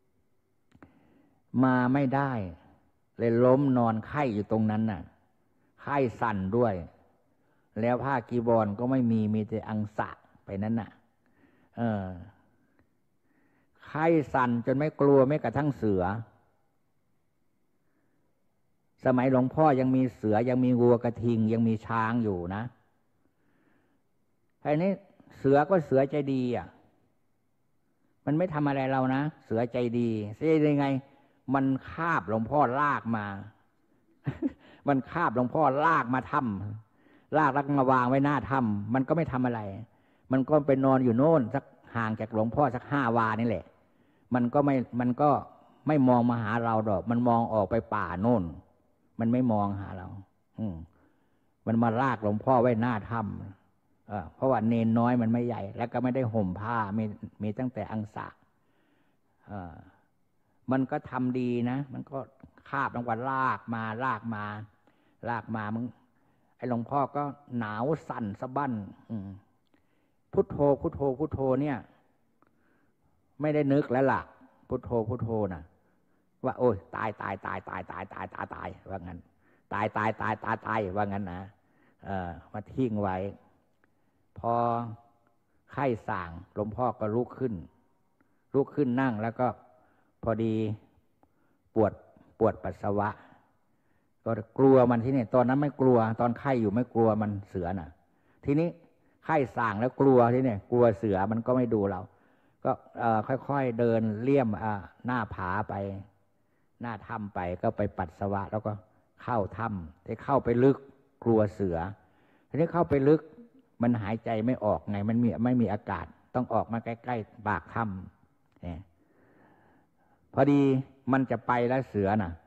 มาไม่ได้เลยล้มนอนไข้อยู่ตรงนั้นน่ะไข้สั่นด้วยแล้วผ้ากีบอลก็ไม่มีมีแต่อังสะไปนั้นน่ะเออไข้สั่นจนไม่กลัวไม่กระทั่งเสือสมัยหลวงพ่อยังมีเสือยังมีวัวกระทิงยังมีช้างอยู่นะทีนี้เสือก็เสือใจดีอ่ะมันไม่ทำอะไรเรานะเสือใจดีเสียยังไงมันคาบหลวงพ่อลากมา มันคาบหลวงพ่อลากมาถ้ำลากแล้วมาวางไว้หน้าถ้ำมันก็ไม่ทำอะไรมันก็ไปนอนอยู่โน่นสักห่างจากหลวงพ่อสักห้าวานี่แหละมันก็ไม่มันก็ไม่มองมาหาเราดอกมันมองออกไปป่าโน่นมันไม่มองหาเราอืมมันมาลากหลวงพ่อไว้หน้าถ้ำเออเพราะว่าเนนน้อยมันไม่ใหญ่แล้วก็ไม่ได้ห่มผ้ามีมีตั้งแต่อังสะเออมันก็ทำดีนะมันก็คาบลงว่าลากมาลากมาลากมามึงไอ้หลวงพ่อก็หนาวสั่นสะบั้นอืมพพุทโธพุทโธพุทโธเนี่ยไม่ได้นึกแล้วล่ะพุทโธพุทโธน่ะว่าโอ้ยตายตายตายตายตายตายตายตายว่างั้นตายตายตายตายตายว่างั้นนะเออมาทิ้งไว้พอไข้ส่างหลวงพ่อก็ลุกขึ้นลุกขึ้นนั่งแล้วก็พอดีปวดปวดปัสสาวะก็กลัวมันที่นี่ตอนนั้นไม่กลัวตอนไข้อยู่ไม่กลัวมันเสือน่ะทีนี้ไข้ส่างแล้วกลัวที่นี่กลัวเสือมันก็ไม่ดูเราก็ค่อยๆเดินเลี่ยมหน้าผาไปหน้าถ้ำไปก็ไปปัสสาวะแล้วก็เข้าถ้ำได้เข้าไปลึกกลัวเสือทีนี้เข้าไปลึกมันหายใจไม่ออกไงมันมีไม่มีอากาศต้องออกมาใกล้ๆปากถ้ำเนี่ยพอดีมันจะไปแล้วเสือน่ะ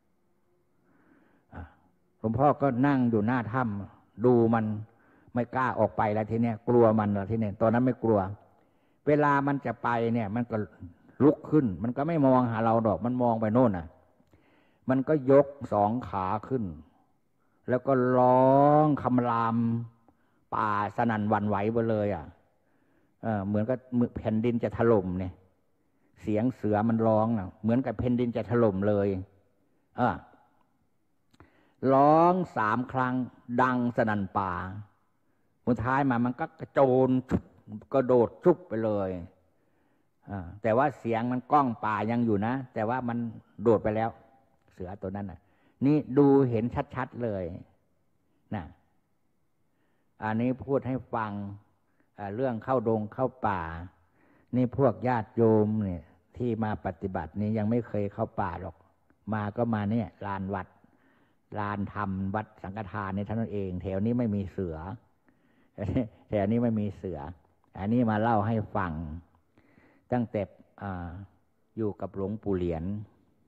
หลวงพ่อก็นั่งอยู่หน้าถ้ำดูมันไม่กล้าออกไปแล้วทีเนี้ยกลัวมันแล้วทีเนี้ยตอนนั้นไม่กลัวเวลามันจะไปเนี่ยมันก็ลุกขึ้นมันก็ไม่มองหาเราดอกมันมองไปโน่นน่ะมันก็ยกสองขาขึ้นแล้วก็ร้องคำรามป่าสนั่นหวั่นไหวไปเลยอ่ะเออเหมือนกับแผ่นดินจะถล่มเนี่ยเสียงเสือมันร้องน่ะเหมือนกับแผ่นดินจะถล่มเลยเออร้องสามครั้งดังสนั่นป่าสุดท้ายมามันก็กระโจนกระโดดจุบไปเลยแต่ว่าเสียงมันก้องป่ายังอยู่นะแต่ว่ามันโดดไปแล้วเสือตัวนั้นน่ะนี่ดูเห็นชัดๆเลยนะอันนี้พูดให้ฟังเรื่องเข้าดงเข้าป่านี่พวกญาติโยมเนี่ยที่มาปฏิบัตินี้ยังไม่เคยเข้าป่าหรอกมาก็มาเนี่ยลานวัดลานธรรมวัดสังฆทานนี่ท่านเองแถวนี้ไม่มีเสือแถวนี้ไม่มีเสืออันนี้มาเล่าให้ฟังตั้งแต่ อ, อยู่กับหลวงปู่เหรียญ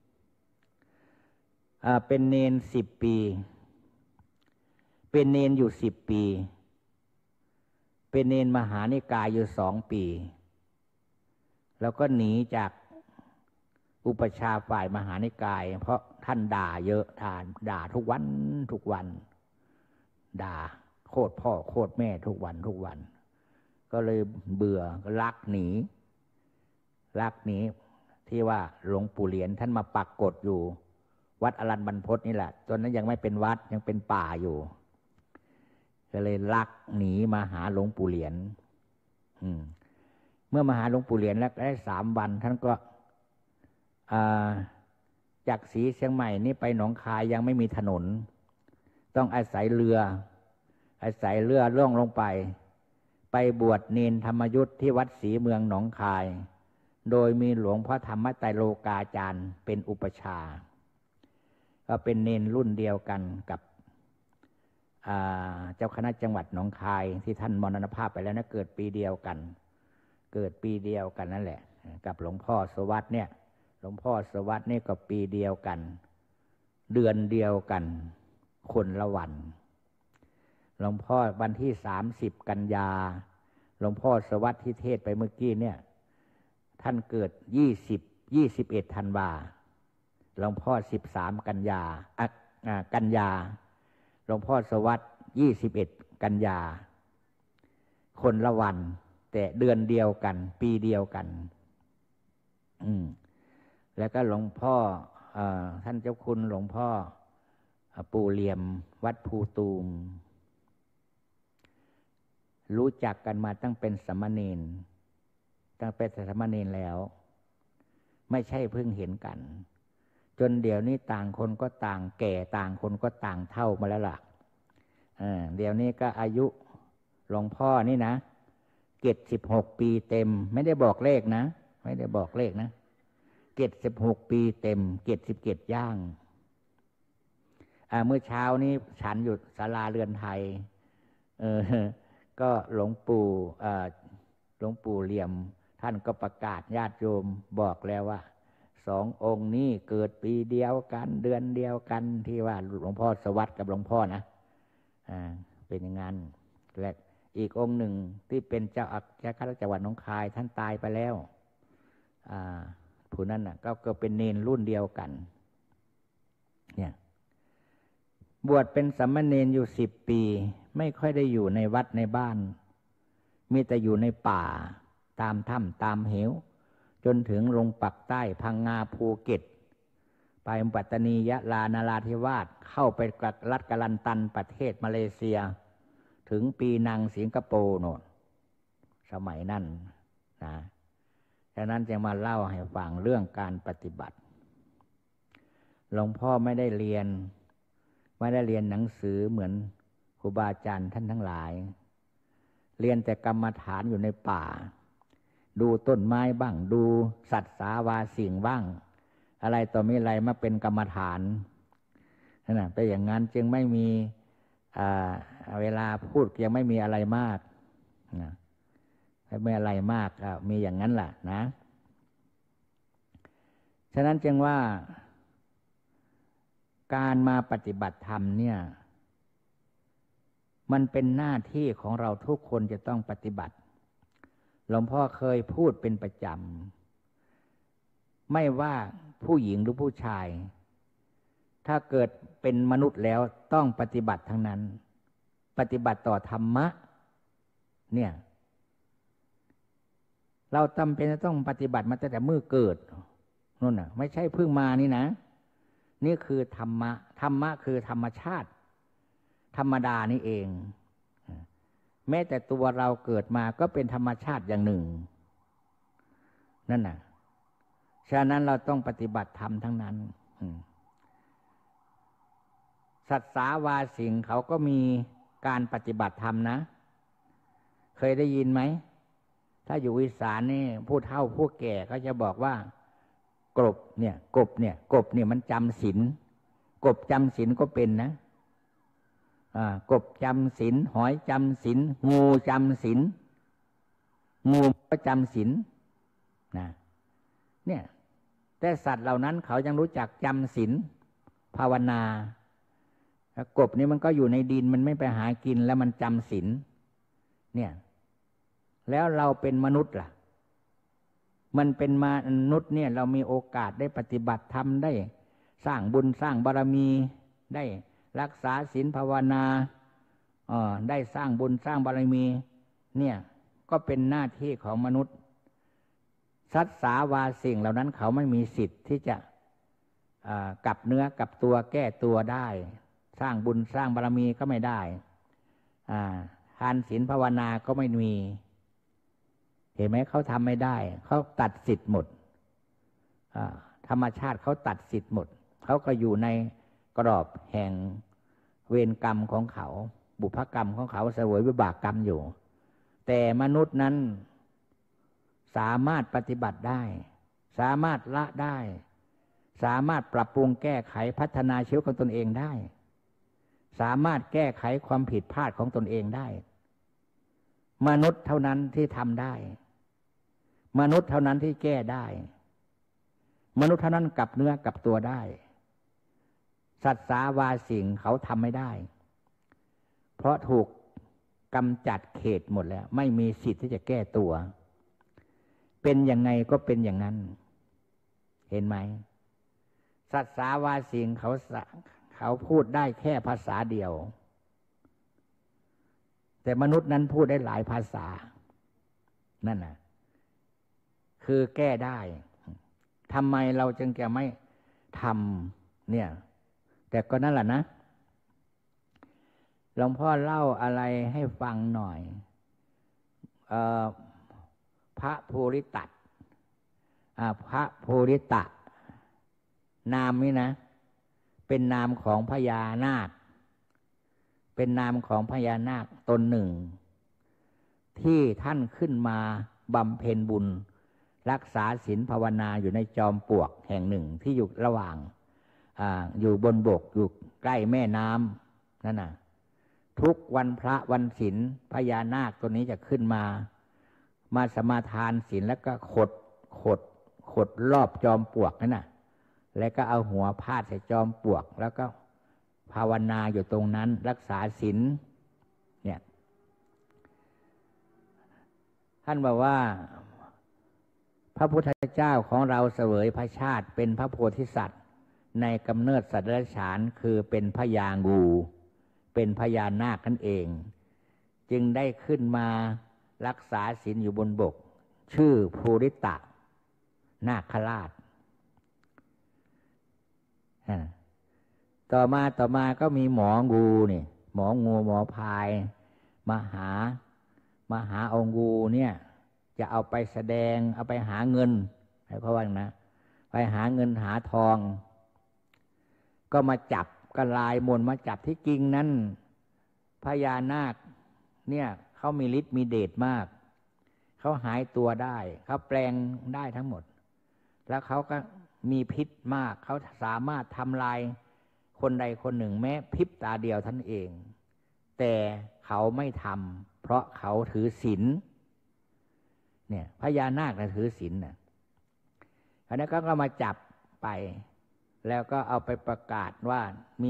เป็นเนนสิบปีเป็นเนนอยู่สิบปีเป็นเนนมหานิกายอยู่สองปีแล้วก็หนีจากอุปชาฝ่ายมหานิกายเพราะท่านด่าเยอะท่านด่าทุกวันทุกวันด่าโคตรพ่อโคตรแม่ทุกวันทุกวันก็เลยเบื่อก็ลักหนีลักหนีที่ว่าหลวงปู่เหรียญท่านมาปักกฎอยู่วัดอรัญบรรพตนี่แหละตอนนั้นยังไม่เป็นวัดยังเป็นป่าอยู่ก็เลยลักหนีมาหาหลวงปู่เหรียญเมื่อมาหาหลวงปู่เหรียญแล้วได้สามวันท่านก็จากศรีเชียงใหม่นี่ไปหนองคายยังไม่มีถนนต้องอาศัยเรืออาศัยเรือล่องลงไปไปบวชเนนธรรมยุทธที่วัดศรีเมืองหนองคายโดยมีหลวงพ่อธรรมไตรโลกาจารย์เป็นอุปชาก็เป็นเนนรุ่นเดียวกันกับเจ้าคณะจังหวัดหนองคายที่ท่านมรณภาพไปแล้วนะเกิดปีเดียวกันเกิดปีเดียวกันนั่นแหละกับหลวงพ่อสวัสดิ์เนี่ยหลวงพ่อสวัสดิ์นี่ก็ปีเดียวกันเดือนเดียวกันคนละวันหลวงพ่อวันที่สามสิบกันยาหลวงพ่อสวัสดิ์ที่เทศไปเมื่อกี้เนี่ยท่านเกิดยี่สิบยี่สิบเอ็ดธันวาหลวงพ่อสิบสามกันยาอ่ะกันยาหลวงพ่อสวัสดิ์ยี่สิบเอ็ดกันยาคนละวันแต่เดือนเดียวกันปีเดียวกันอืมแล้วก็หลวงพ่อเอ่อท่านเจ้าคุณหลวงพ่อปู่เหลี่ยมวัดภูตูมรู้จักกันมาตั้งเป็นสามเณรตั้งเป็นสามเณรแล้วไม่ใช่เพิ่งเห็นกันจนเดี๋ยวนี้ต่างคนก็ต่างแก่ต่างคนก็ต่างเฒ่ามาแล้วล่ะเออเดี๋ยวนี้ก็อายุหลวงพ่อนี่นะเจ็ดสิบหกปีเต็มไม่ได้บอกเลขนะไม่ได้บอกเลขนะเจ็ดสิบหกปีเต็มเจ็ดสิบเจ็ดย่างอ่าเมื่อเช้านี้ฉันอยู่ศาลาเรือนไทยเออก็หลวงปู่อ่าหลวงปู่เหลี่ยมท่านก็ประกาศญาติโยมบอกแล้วว่าสององค์นี้เกิดปีเดียวกันเดือนเดียวกันที่ว่าหลวงพ่อสวัสดิ์กับหลวงพ่อนะอ่าเป็นอย่างนั้นและอีกองค์หนึ่งที่เป็นเจ้าอัครราชจังหวัดหนองคายท่านตายไปแล้วอ่าผู้นั้นน่ะก็ก็เป็นเนรรุ่นเดียวกันเนี่ยบวชเป็นสามเณรอยู่สิบปีไม่ค่อยได้อยู่ในวัดในบ้านมีแต่อยู่ในป่าตามถ้ำตามเหวจนถึงลงปักใต้พังงาภูเก็ตไปปัตตานียะลานราธิวาสเข้าไปรัฐกาลันตันประเทศมาเลเซียถึงปีนังสิงคโปร์โน่นสมัยนั้นนะฉะนั้นจะมาเล่าให้ฟังเรื่องการปฏิบัติหลวงพ่อไม่ได้เรียนไม่ได้เรียนหนังสือเหมือนครูบาอาจารย์ท่านทั้งหลายเรียนแต่กรรมฐานอยู่ในป่าดูต้นไม้บ้างดูสัตว์สาวาสิ่งบ้างอะไรต่อมีอะไรมาเป็นกรรมฐานนั่นแหละแต่อย่างนั้นจึงไม่มีเวลาพูดยังไม่มีอะไรมากนะไม่อะไรมากมีอย่างนั้นแหละนะฉะนั้นจึงว่าการมาปฏิบัติธรรมเนี่ยมันเป็นหน้าที่ของเราทุกคนจะต้องปฏิบัติหลวงพ่อเคยพูดเป็นประจำไม่ว่าผู้หญิงหรือผู้ชายถ้าเกิดเป็นมนุษย์แล้วต้องปฏิบัติทั้งนั้นปฏิบัติต่อธรรมะเนี่ยเราจำเป็นจะต้องปฏิบัติมาตั้งแต่เมื่อเกิดนั่นน่ะไม่ใช่เพิ่งมานี่นะนี่คือธรรมะธรรมะคือธรรมชาติธรรมดานี่เองแม้แต่ตัวเราเกิดมาก็เป็นธรรมชาติอย่างหนึ่งนั่นน่ะฉะนั้นเราต้องปฏิบัติธรรมทั้งนั้นสัตว์สาวาสิงเขาก็มีการปฏิบัติธรรมนะเคยได้ยินไหมถ้าอยู่อีสานนี่ผู้เฒ่าผู้แก่เขาจะบอกว่ากบเนี่ยกบเนี่ยกบเนี่ยมันจำศีลกบจำศีลก็เป็นนะอ่ากบจำศีลหอยจำศีลงูจำศีลงูก็จำศีลนะเนี่ยแต่สัตว์เหล่านั้นเขายังรู้จักจำศีลภาวนากบนี่มันก็อยู่ในดินมันไม่ไปหากินแล้วมันจำศีลเนี่ยแล้วเราเป็นมนุษย์ล่ะมันเป็นมนุษย์เนี่ยเรามีโอกาสได้ปฏิบัติธรรมได้สร้างบุญสร้างบารมีได้รักษาศีลภาวนาเอ่อได้สร้างบุญสร้างบารมีเนี่ยก็เป็นหน้าที่ของมนุษย์สัตว์สาวาสิ่งเหล่านั้นเขาไม่มีสิทธิ์ที่จะกลับเนื้อกลับตัวแก้ตัวได้สร้างบุญสร้างบารมีก็ไม่ได้ทานศีลภาวนาก็ไม่มีเห็นไหมเขาทำไม่ได้เขาตัดสิทธิ์หมดธรรมชาติเขาตัดสิทธิ์หมดเขาก็อยู่ในกรอบแห่งเวรกรรมของเขาบุพกรรมของเขาเสวยวิบากกรรมอยู่แต่มนุษย์นั้นสามารถปฏิบัติได้สามารถละได้สามารถปรับปรุงแก้ไขพัฒนาชีวิตของตนเองได้สามารถแก้ไขความผิดพลาดของตนเองได้มนุษย์เท่านั้นที่ทำได้มนุษย์เท่านั้นที่แก้ได้มนุษย์เท่านั้นกลับเนื้อกลับตัวได้สัตว์สาวาสิ่งเขาทำไม่ได้เพราะถูกกำจัดเขตหมดแล้วไม่มีสิทธิ์ที่จะแก้ตัวเป็นยังไงก็เป็นอย่างนั้นเห็นไหมสัตว์สาวาสิ่งเขาเขาพูดได้แค่ภาษาเดียวแต่มนุษย์นั้นพูดได้หลายภาษานั่นน่ะคือแก้ได้ทำไมเราจึงจะไม่ทำเนี่ยแต่ก็นั่นแหละนะหลวงพ่อเล่าอะไรให้ฟังหน่อยเอ่อพระภูริตัตพระภูริตะนามนี้นะเป็นนามของพญานาคเป็นนามของพญานาคตนหนึ่งที่ท่านขึ้นมาบำเพ็ญบุญรักษาศีลภาวนาอยู่ในจอมปลวกแห่งหนึ่งที่อยู่ระหว่าง อ, อยู่บนบกอยู่ใกล้แม่น้ำนั่นน่ะทุกวันพระวันศีลพญานาคตัวนี้จะขึ้นมามาสมาทานศีลแล้วก็ขดขดขดรอบจอมปลวกนั่นน่ะแล้วก็เอาหัวพาดใส่จอมปลวกแล้วก็ภาวนาอยู่ตรงนั้นรักษาศีลเนี่ยท่านบอกว่าพระพุทธเจ้าของเราเสวยพระชาติเป็นพระโพธิสัตว์ในกำเนิดสัตว์เดรัจฉานคือเป็นพญางูเป็นพญานาคนั่นเองจึงได้ขึ้นมารักษาศีลอยู่บนบกชื่อภูริตะนาคราชต่อมาต่อมาก็มีหมองูนี่หมองูหมอพายมาหามาหาเอางูเนี่ยจะเอาไปแสดงเอาไปหาเงินให้เขาว่านะไปหาเงินหาทองก็มาจับก็ลายมนมาจับที่จริงนั้นพญานาคเนี่ยเขามีฤทธิ์มีเดชมากเขาหายตัวได้เขาแปลงได้ทั้งหมดแล้วเขาก็มีพิษมากเขาสามารถทำลายคนใดคนหนึ่งแม้พริบตาเดียวท่านเองแต่เขาไม่ทำเพราะเขาถือศีลเนี่ยพญานาคนะถือศีลนะคราวนี้ก็มาจับไปแล้วก็เอาไปประกาศว่ามี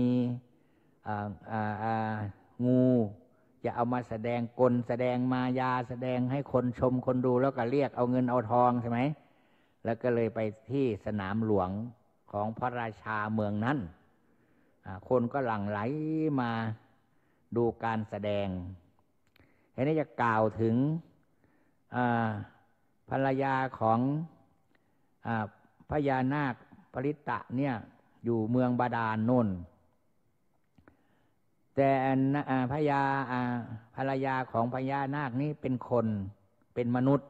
งูจะเอามาแสดงกลแสดงมายาแสดงให้คนชมคนดูแล้วก็เรียกเอาเงินเอาทองใช่ไหมแล้วก็เลยไปที่สนามหลวงของพระราชาเมืองนั้นคนก็หลั่งไหลมาดูการแสดงทีนี้จะกล่าวถึงภรรยาของพญานาคปริตะเนี่ยอยู่เมืองบาดาลโน่นแต่พญาภรรยาของพญานาคนี้เป็นคนเป็นมนุษย์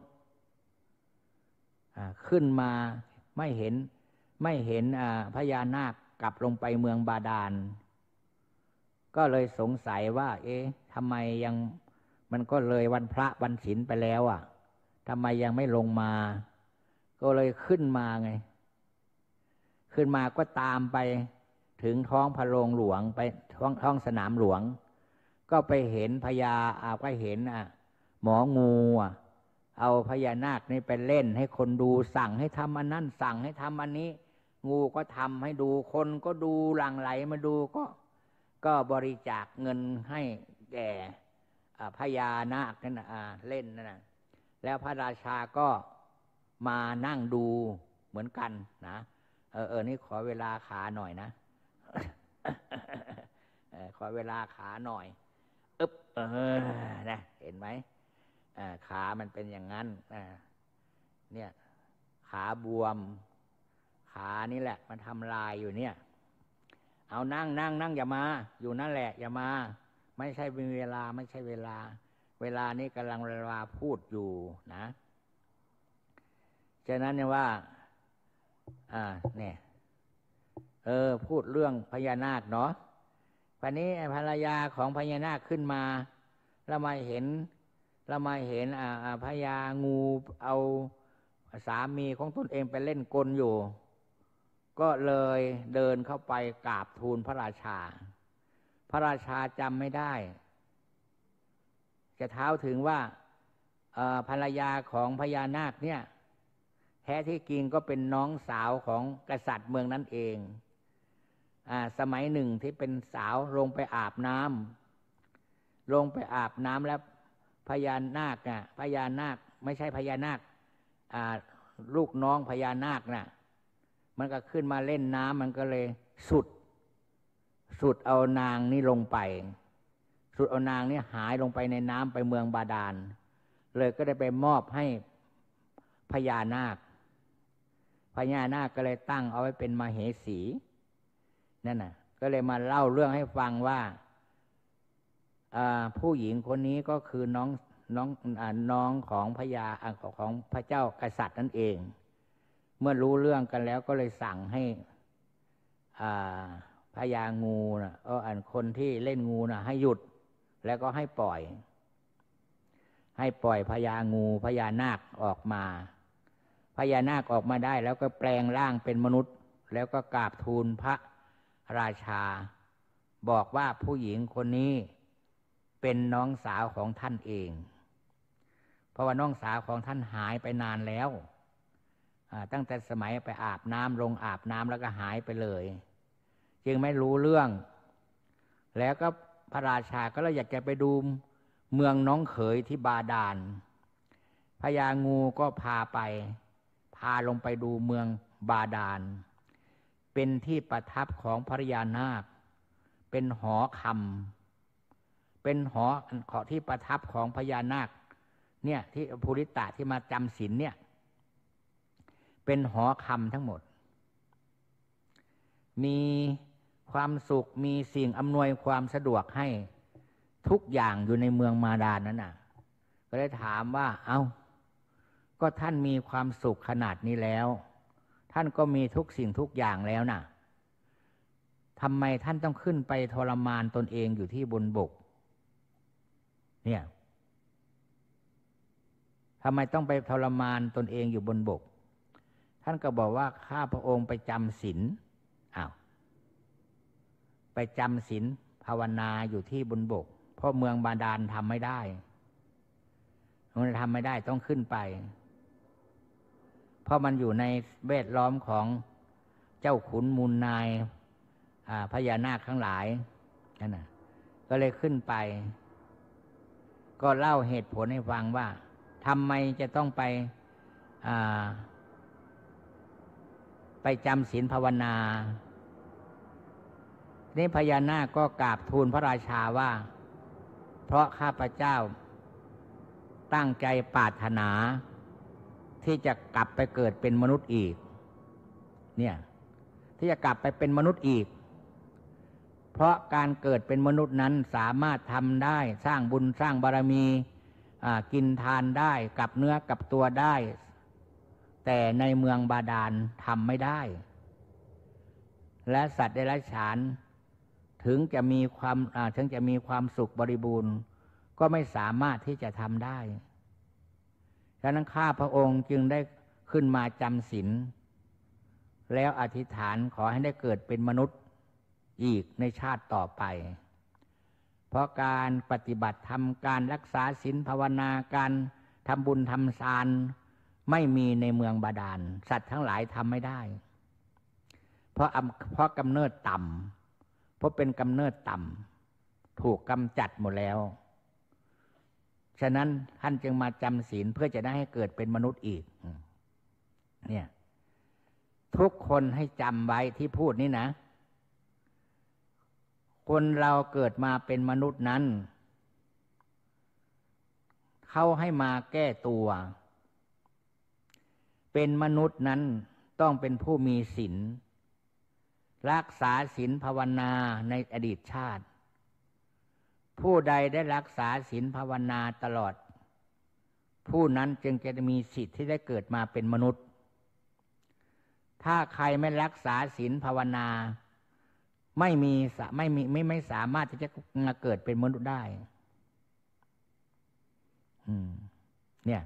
ขึ้นมาไม่เห็นไม่เห็นพญานาคกลับลงไปเมืองบาดาลก็เลยสงสัยว่าเอ๊ะทำไมยังมันก็เลยวันพระวันศีลไปแล้วอ่ะทำไมยังไม่ลงมาก็เลยขึ้นมาไงขึ้นมาก็ตามไปถึงท้องพระโรงหลวงไปท้องท้องสนามหลวงก็ไปเห็นพญาอาก็เห็นอ่ะหมองูอ่ะเอาพญานาคนี่ไปเล่นให้คนดูสั่งให้ทำอันนั้นสั่งให้ทำอันนี้งูก็ทำให้ดูคนก็ดูหลั่งไหลมาดูก็ก็บริจาคเงินให้แก่พญานาคนั่นเล่นนั่นนะแล้วพระราชาก็มานั่งดูเหมือนกันนะเออเออนี่ขอเวลาขาหน่อยนะ ขอเวลาขาหน่อยอึ๊บเออนะเห็นไหมขามันเป็นอย่างนั้นเนี่ยขาบวมขานี่แหละมันทำลายอยู่เนี่ยเอานั่งนั่งนั่งอย่ามาอยู่นั่นแหละอย่ามาไม่ใช่เป็นเวลาไม่ใช่เวลาเวลานี้กำลังเวลาพูดอยู่นะฉะนั้นเนี่ยว่าอ่าเนี่ยเออพูดเรื่องพญานาคเนาะวันนี้ภรรยาของพญานาคขึ้นมาแล้วมาเห็นแล้วมาเห็นอ่าพญางูเอาสามีของตนเองไปเล่นกลอยู่ก็เลยเดินเข้าไปกราบทูลพระราชาพระราชาจำไม่ได้จะเท้าถึงว่าภรรยาของพญานาคเนี่ยแท้ที่จริงก็เป็นน้องสาวของกษัตริย์เมืองนั้นเองอ่าสมัยหนึ่งที่เป็นสาวลงไปอาบน้ำลงไปอาบน้ำแล้วพญานาคอ่ะพญานาคไม่ใช่พญานาคอ่าลูกน้องพญานาคน่ะมันก็ขึ้นมาเล่นน้ำมันก็เลยสุดสุดเอานางนี่ลงไปสุดเอานางนี่หายลงไปในน้ำไปเมืองบาดาลเลยก็ได้ไปมอบให้พญานาคพญานาคก็เลยตั้งเอาไว้เป็นมเหสีนั่นน่ะก็เลยมาเล่าเรื่องให้ฟังว่าผู้หญิงคนนี้ก็คือน้องน้องน้องของพญาของพระเจ้ากษัตริย์นั่นเองเมื่อรู้เรื่องกันแล้วก็เลยสั่งให้พญางูนะเอออันคนที่เล่นงูนะให้หยุดแล้วก็ให้ปล่อยให้ปล่อยพญางูพญานาคออกมาพญานาคออกมาได้แล้วก็แปลงร่างเป็นมนุษย์แล้วก็กราบทูลพระราชาบอกว่าผู้หญิงคนนี้เป็นน้องสาวของท่านเองเพราะว่าน้องสาวของท่านหายไปนานแล้วตั้งแต่สมัยไปอาบน้ำลงอาบน้ำแล้วก็หายไปเลยจึงไม่รู้เรื่องแล้วก็พระราชาก็เลยอยากจะไปดูเมืองน้องเขยที่บาดาลพญางูก็พาไปพาลงไปดูเมืองบาดาลเป็นที่ประทับของพญานาคเป็นหอคำเป็นหอขอที่ประทับของพญานาคเนี่ยที่ภูริตะที่มาจำศีลเนี่ยเป็นหอคำทั้งหมดมีความสุขมีสิ่งอำนวยความสะดวกให้ทุกอย่างอยู่ในเมืองมาดานนั้นน่ะก็เลยถามว่าเอ้าก็ท่านมีความสุขขนาดนี้แล้วท่านก็มีทุกสิ่งทุกอย่างแล้วน่ะทำไมท่านต้องขึ้นไปทรมานตนเองอยู่ที่บนบกเนี่ยทำไมต้องไปทรมานตนเองอยู่บนบกท่านก็บอกว่าข้าพระองค์ไปจำศีลอ้าวไปจำศีลภาวนาอยู่ที่บนบกเพราะเมืองบาดาลทำไม่ได้มันทำไม่ได้ต้องขึ้นไปเพราะมันอยู่ในแวดล้อมของเจ้าขุนมูลนายพญานาคทั้งหลายนั่นน่ะก็เลยขึ้นไปก็เล่าเหตุผลให้ฟังว่าทำไมจะต้องไปไปจำศีลภาวนานี่พญานาคก็กราบทูลพระราชาว่าเพราะข้าพเจ้าตั้งใจปรารถนาที่จะกลับไปเกิดเป็นมนุษย์อีกเนี่ยที่จะกลับไปเป็นมนุษย์อีกเพราะการเกิดเป็นมนุษย์นั้นสามารถทำได้สร้างบุญสร้างบารมีกินทานได้กับเนื้อกับตัวได้แต่ในเมืองบาดาลทำไม่ได้และสัตว์เดรัจฉานถึงจะมีความถึงจะมีความสุขบริบูรณ์ก็ไม่สามารถที่จะทำได้ฉะนั้นข้าพระองค์จึงได้ขึ้นมาจำศีลแล้วอธิษฐานขอให้ได้เกิดเป็นมนุษย์อีกในชาติต่อไปเพราะการปฏิบัติธรรมการรักษาศีลภาวนาการทำบุญทำทานไม่มีในเมืองบาดาลสัตว์ทั้งหลายทำไม่ได้เพราะเพราะกำเนิดต่ำเพราะเป็นกำเนิดต่ำถูกกำจัดหมดแล้วฉะนั้นท่านจึงมาจำศีลเพื่อจะได้ให้เกิดเป็นมนุษย์อีกเนี่ยทุกคนให้จำไว้ที่พูดนี่นะคนเราเกิดมาเป็นมนุษย์นั้นเขาให้มาแก้ตัวเป็นมนุษย์นั้นต้องเป็นผู้มีศีลรักษาศีลภาวนาในอดีตชาติผู้ใดได้รักษาศีลภาวนาตลอดผู้นั้นจึงจะมีสิทธิ์ที่ได้เกิดมาเป็นมนุษย์ถ้าใครไม่รักษาศีลภาวนาไม่มีไม่มีไม่ไม่สามารถที่จะมาเกิดเป็นมนุษย์ได้อืมเนี่ย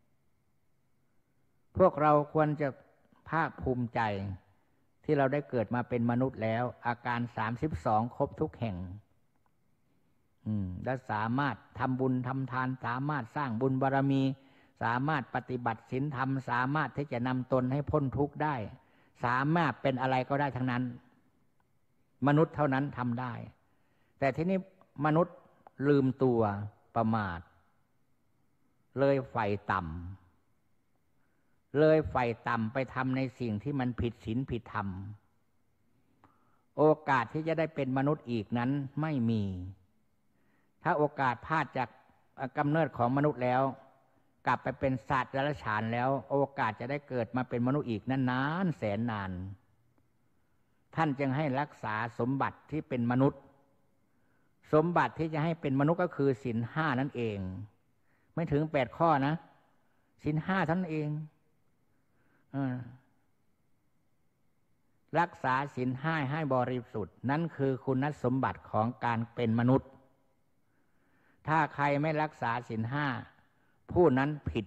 พวกเราควรจะภาคภูมิใจที่เราได้เกิดมาเป็นมนุษย์แล้วอาการสามสิบสองครบทุกแห่งอืมและสามารถทำบุญทำทานสามารถสร้างบุญบารมีสามารถปฏิบัติศีลธรรมสามารถที่จะนำตนให้พ้นทุกข์ได้สามารถเป็นอะไรก็ได้ทั้งนั้นมนุษย์เท่านั้นทำได้แต่ทีนี้มนุษย์ลืมตัวประมาทเลยไฟต่ำเลยไฟต่ำไปทำในสิ่งที่มันผิดศีลผิดธรรมโอกาสที่จะได้เป็นมนุษย์อีกนั้นไม่มีถ้าโอกาสพลาดจากกำเนิดของมนุษย์แล้วกลับไปเป็นสัตว์เดรัจฉานแล้วโอกาสจะได้เกิดมาเป็นมนุษย์อีกนั้นนานแสนนานท่านจึงให้รักษาสมบัติที่เป็นมนุษย์สมบัติที่จะให้เป็นมนุษย์ก็คือศีลห้านั่นเองไม่ถึงแปดข้อนะศีลห้าเท่านั้นเองรักษาศีลห้าให้บริสุทธิ์นั่นคือคุณสมบัติของการเป็นมนุษย์ถ้าใครไม่รักษาศีลห้าผู้นั้นผิด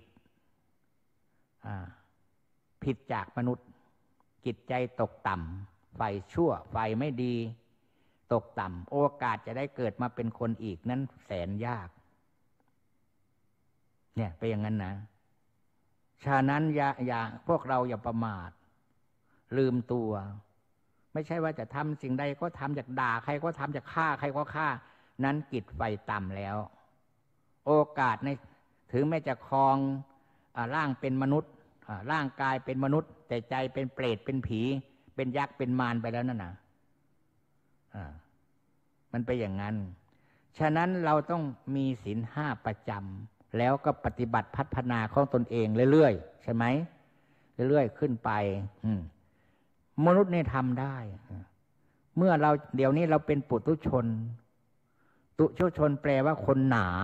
ผิดจากมนุษย์จิตใจตกต่ำไฟชั่วไฟไม่ดีตกต่ำโอกาสจะได้เกิดมาเป็นคนอีกนั้นแสนยากเนี่ยเป็นอย่างนั้นนะฉะนั้นอย่าอย่าพวกเราอย่าประมาทลืมตัวไม่ใช่ว่าจะทำสิ่งใดก็ทำจากด่าใครก็ทำจากฆ่าใครก็ฆ่านั้นจิตไฟต่ำแล้วโอกาสในถึงแม้จะครองร่างเป็นมนุษย์ร่างกายเป็นมนุษย์แต่ใจเป็นเปรตเป็นผีเป็นยักษ์เป็นมารไปแล้วนั่นน่ะมันเป็นอย่างนั้นฉะนั้นเราต้องมีศีลห้าประจแล้วก็ปฏิบัติพัฒนาของตนเองเรื่อยๆใช่ไหมเรื่อยๆขึ้นไปมนุษย์นี่ทำได้เมื่อเราเดี๋ยวนี้เราเป็นปุถุชนปุถุชนแปลว่าคนหนา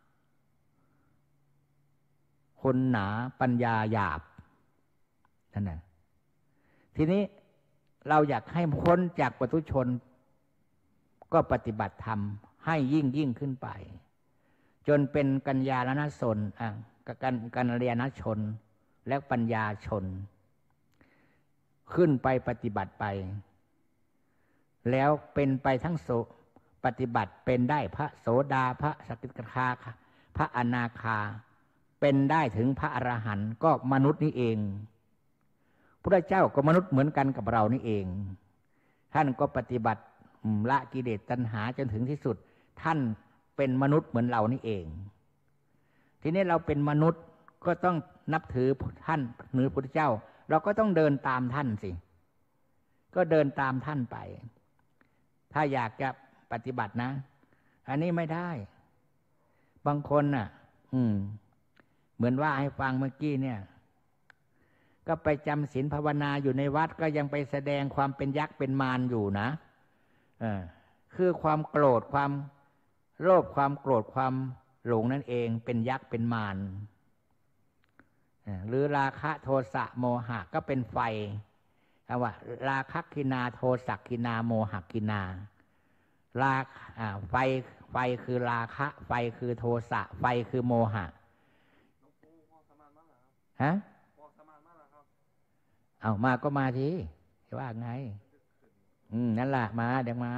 คนหนาปัญญาหยาบนั่นน่ะทีนี้เราอยากให้พ้นจากปุถุชนก็ปฏิบัติธรรมให้ยิ่งยิ่งขึ้นไปจนเป็นกัญญาณชนอ่ะกันกัลยาณชนและปัญญาชนขึ้นไปปฏิบัติไปแล้วเป็นไปทั้งโสปฏิบัติเป็นได้พระโสดาพระสกิทาคาพระอนาคาเป็นได้ถึงพระอรหันต์ก็มนุษย์นี่เองพระเจ้าก็มนุษย์เหมือนกันกับเรานี่เองท่านก็ปฏิบัติละกิเลสตัณหาจนถึงที่สุดท่านเป็นมนุษย์เหมือนเรานี่เองทีนี้เราเป็นมนุษย์ก็ต้องนับถือท่านหรือพระพุทธเจ้าเราก็ต้องเดินตามท่านสิก็เดินตามท่านไปถ้าอยากจะปฏิบัตินะอันนี้ไม่ได้บางคนน่ะอืมเหมือนว่าให้ฟังเมื่อกี้เนี่ยก็ไปจำศีลภาวนาอยู่ในวัดก็ยังไปแสดงความเป็นยักษ์เป็นมารอยู่นะเออคือความโกรธความโลภความโกรธความหลงนั่นเองเป็นยักษ์เป็นมารหรือราคะโทสะโมหะก็เป็นไฟเอาว่าราคะกินาโทสักกินาโมหะกินาราไฟไฟคือราคะไฟคือโทสะไฟคือโมหะฮะเอามาก็มาทีว่าไงอืมนั่นแหละมาเดี๋ยวมา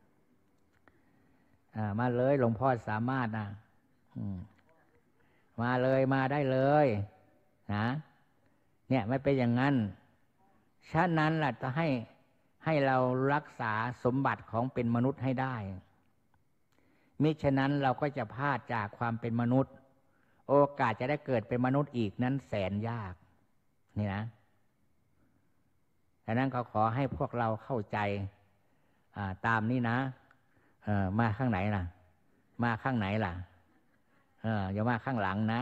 อ่ามาเลยหลวงพ่อสามารถนะอืมมาเลยมาได้เลยนะเนี่ยไม่เป็นอย่างนั้นฉะนั้นล่ะจะให้ให้เรารักษาสมบัติของเป็นมนุษย์ให้ได้มิฉะนั้นเราก็จะพลาดจากความเป็นมนุษย์โอกาสจะได้เกิดเป็นมนุษย์อีกนั้นแสนยากนี่นะดังนั้นเขาขอให้พวกเราเข้าใจตามนี้นะมาข้างไหนล่ะมาข้างไหนล่ะอย่ามาข้างหลังนะ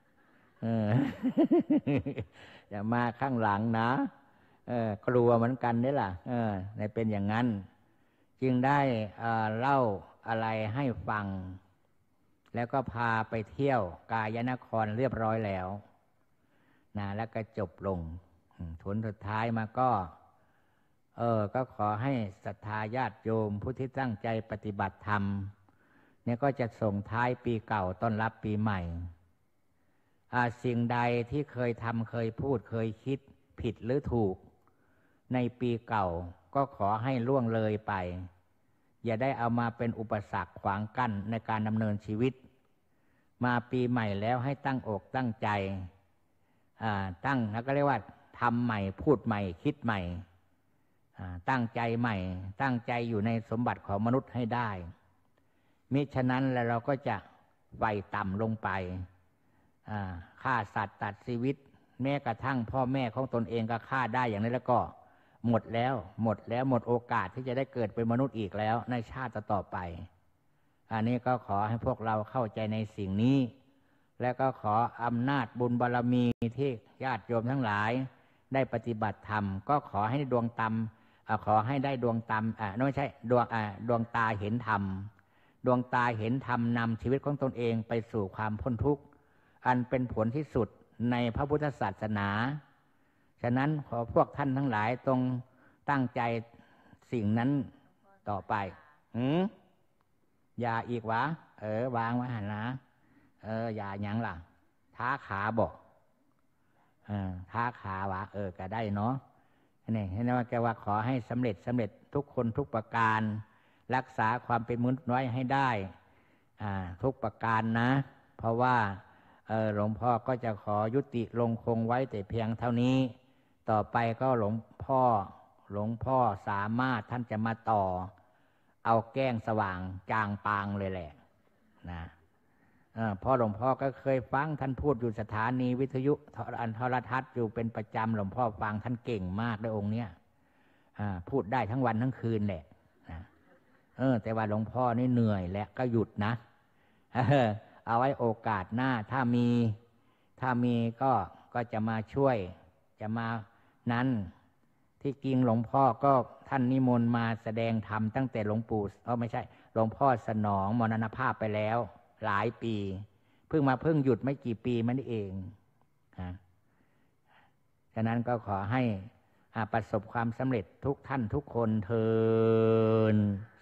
อย่ามาข้างหลังนะกลัวเหมือนกันนี่ล่ะในเป็นอย่างนั้นจึงได้เล่าอะไรให้ฟังแล้วก็พาไปเที่ยวกายนครเรียบร้อยแล้วนะแล้วก็จบลงผลสุดท้ายมาก็เออก็ขอให้ศรัทธาญาติโยมผู้ที่ตั้งใจปฏิบัติธรรมเนี่ยก็จะส่งท้ายปีเก่าต้อนรับปีใหม่สิ่งใดที่เคยทำเคยพูดเคยคิดผิดหรือถูกในปีเก่าก็ขอให้ล่วงเลยไปอย่าได้เอามาเป็นอุปสรรคขวางกั้นในการดำเนินชีวิตมาปีใหม่แล้วให้ตั้งอกตั้งใจตั้งแล้วก็เรียกว่าทำใหม่พูดใหม่คิดใหม่ตั้งใจใหม่ตั้งใจอยู่ในสมบัติของมนุษย์ให้ได้มิฉะนั้นแล้วเราก็จะไฟต่ำลงไปฆ่าสัตว์ตัดชีวิตแม้กระทั่งพ่อแม่ของตนเองก็ฆ่าได้อย่างนี้แล้วก็หมดแล้วหมดแล้วหมดโอกาสที่จะได้เกิดเป็นมนุษย์อีกแล้วในชาติต่อไปอันนี้ก็ขอให้พวกเราเข้าใจในสิ่งนี้แล้วก็ขออำนาจบุญบารมีที่ญาติโยมทั้งหลายได้ปฏิบัติธรรมก็ขอให้ดวงตาขอให้ได้ดวงตาอ่าไม่ใช่ดวงอ่าดวงตาเห็นธรรมดวงตาเห็นธรรมนำชีวิตของตนเองไปสู่ความพ้นทุกข์อันเป็นผลที่สุดในพระพุทธศาสนาฉะนั้นขอพวกท่านทั้งหลายตรงตั้งใจสิ่งนั้นต่อไปหืมอย่าอีกวะเออวางไว้หันนะเอออย่าหยังล่ะท้าขาบอกเออท้าขาวะเออก็ได้เนาะนี่เห็นไหมแกว่าขอให้สำเร็จสำเร็จทุกคนทุกประการรักษาความเป็นมนุษย์น้อยให้ได้อ่าทุกประการนะเพราะว่าเออหลวงพ่อก็จะขอยุติลงคงไว้แต่เพียงเท่านี้ต่อไปก็หลวงพ่อหลวงพ่อสามารถท่านจะมาต่อเอาแก้งสว่างจางปางเลยแหละนะเพราะหลวงพ่อก็เคยฟังท่านพูดอยู่สถานีวิทยุอันโทรทัศน์อยู่เป็นประจำหลวงพ่อฟังท่านเก่งมากด้วยองค์เนี้ยพูดได้ทั้งวันทั้งคืนแหละนะเออแต่ว่าหลวงพ่อนี่เหนื่อยและก็หยุดนะเออเอาไว้โอกาสหน้าถ้ามีถ้ามีก็ก็จะมาช่วยจะมานั้นที่จริงหลวงพ่อก็ท่านนิมนต์มาแสดงธรรมตั้งแต่หลวงปู่เออไม่ใช่หลวงพ่อสนองมรณภาพไปแล้วหลายปีเพิ่งมาเพิ่งหยุดไม่กี่ปีมันเองนะฉะนั้นก็ขอให้ประสบความสำเร็จทุกท่านทุกคนเทอญ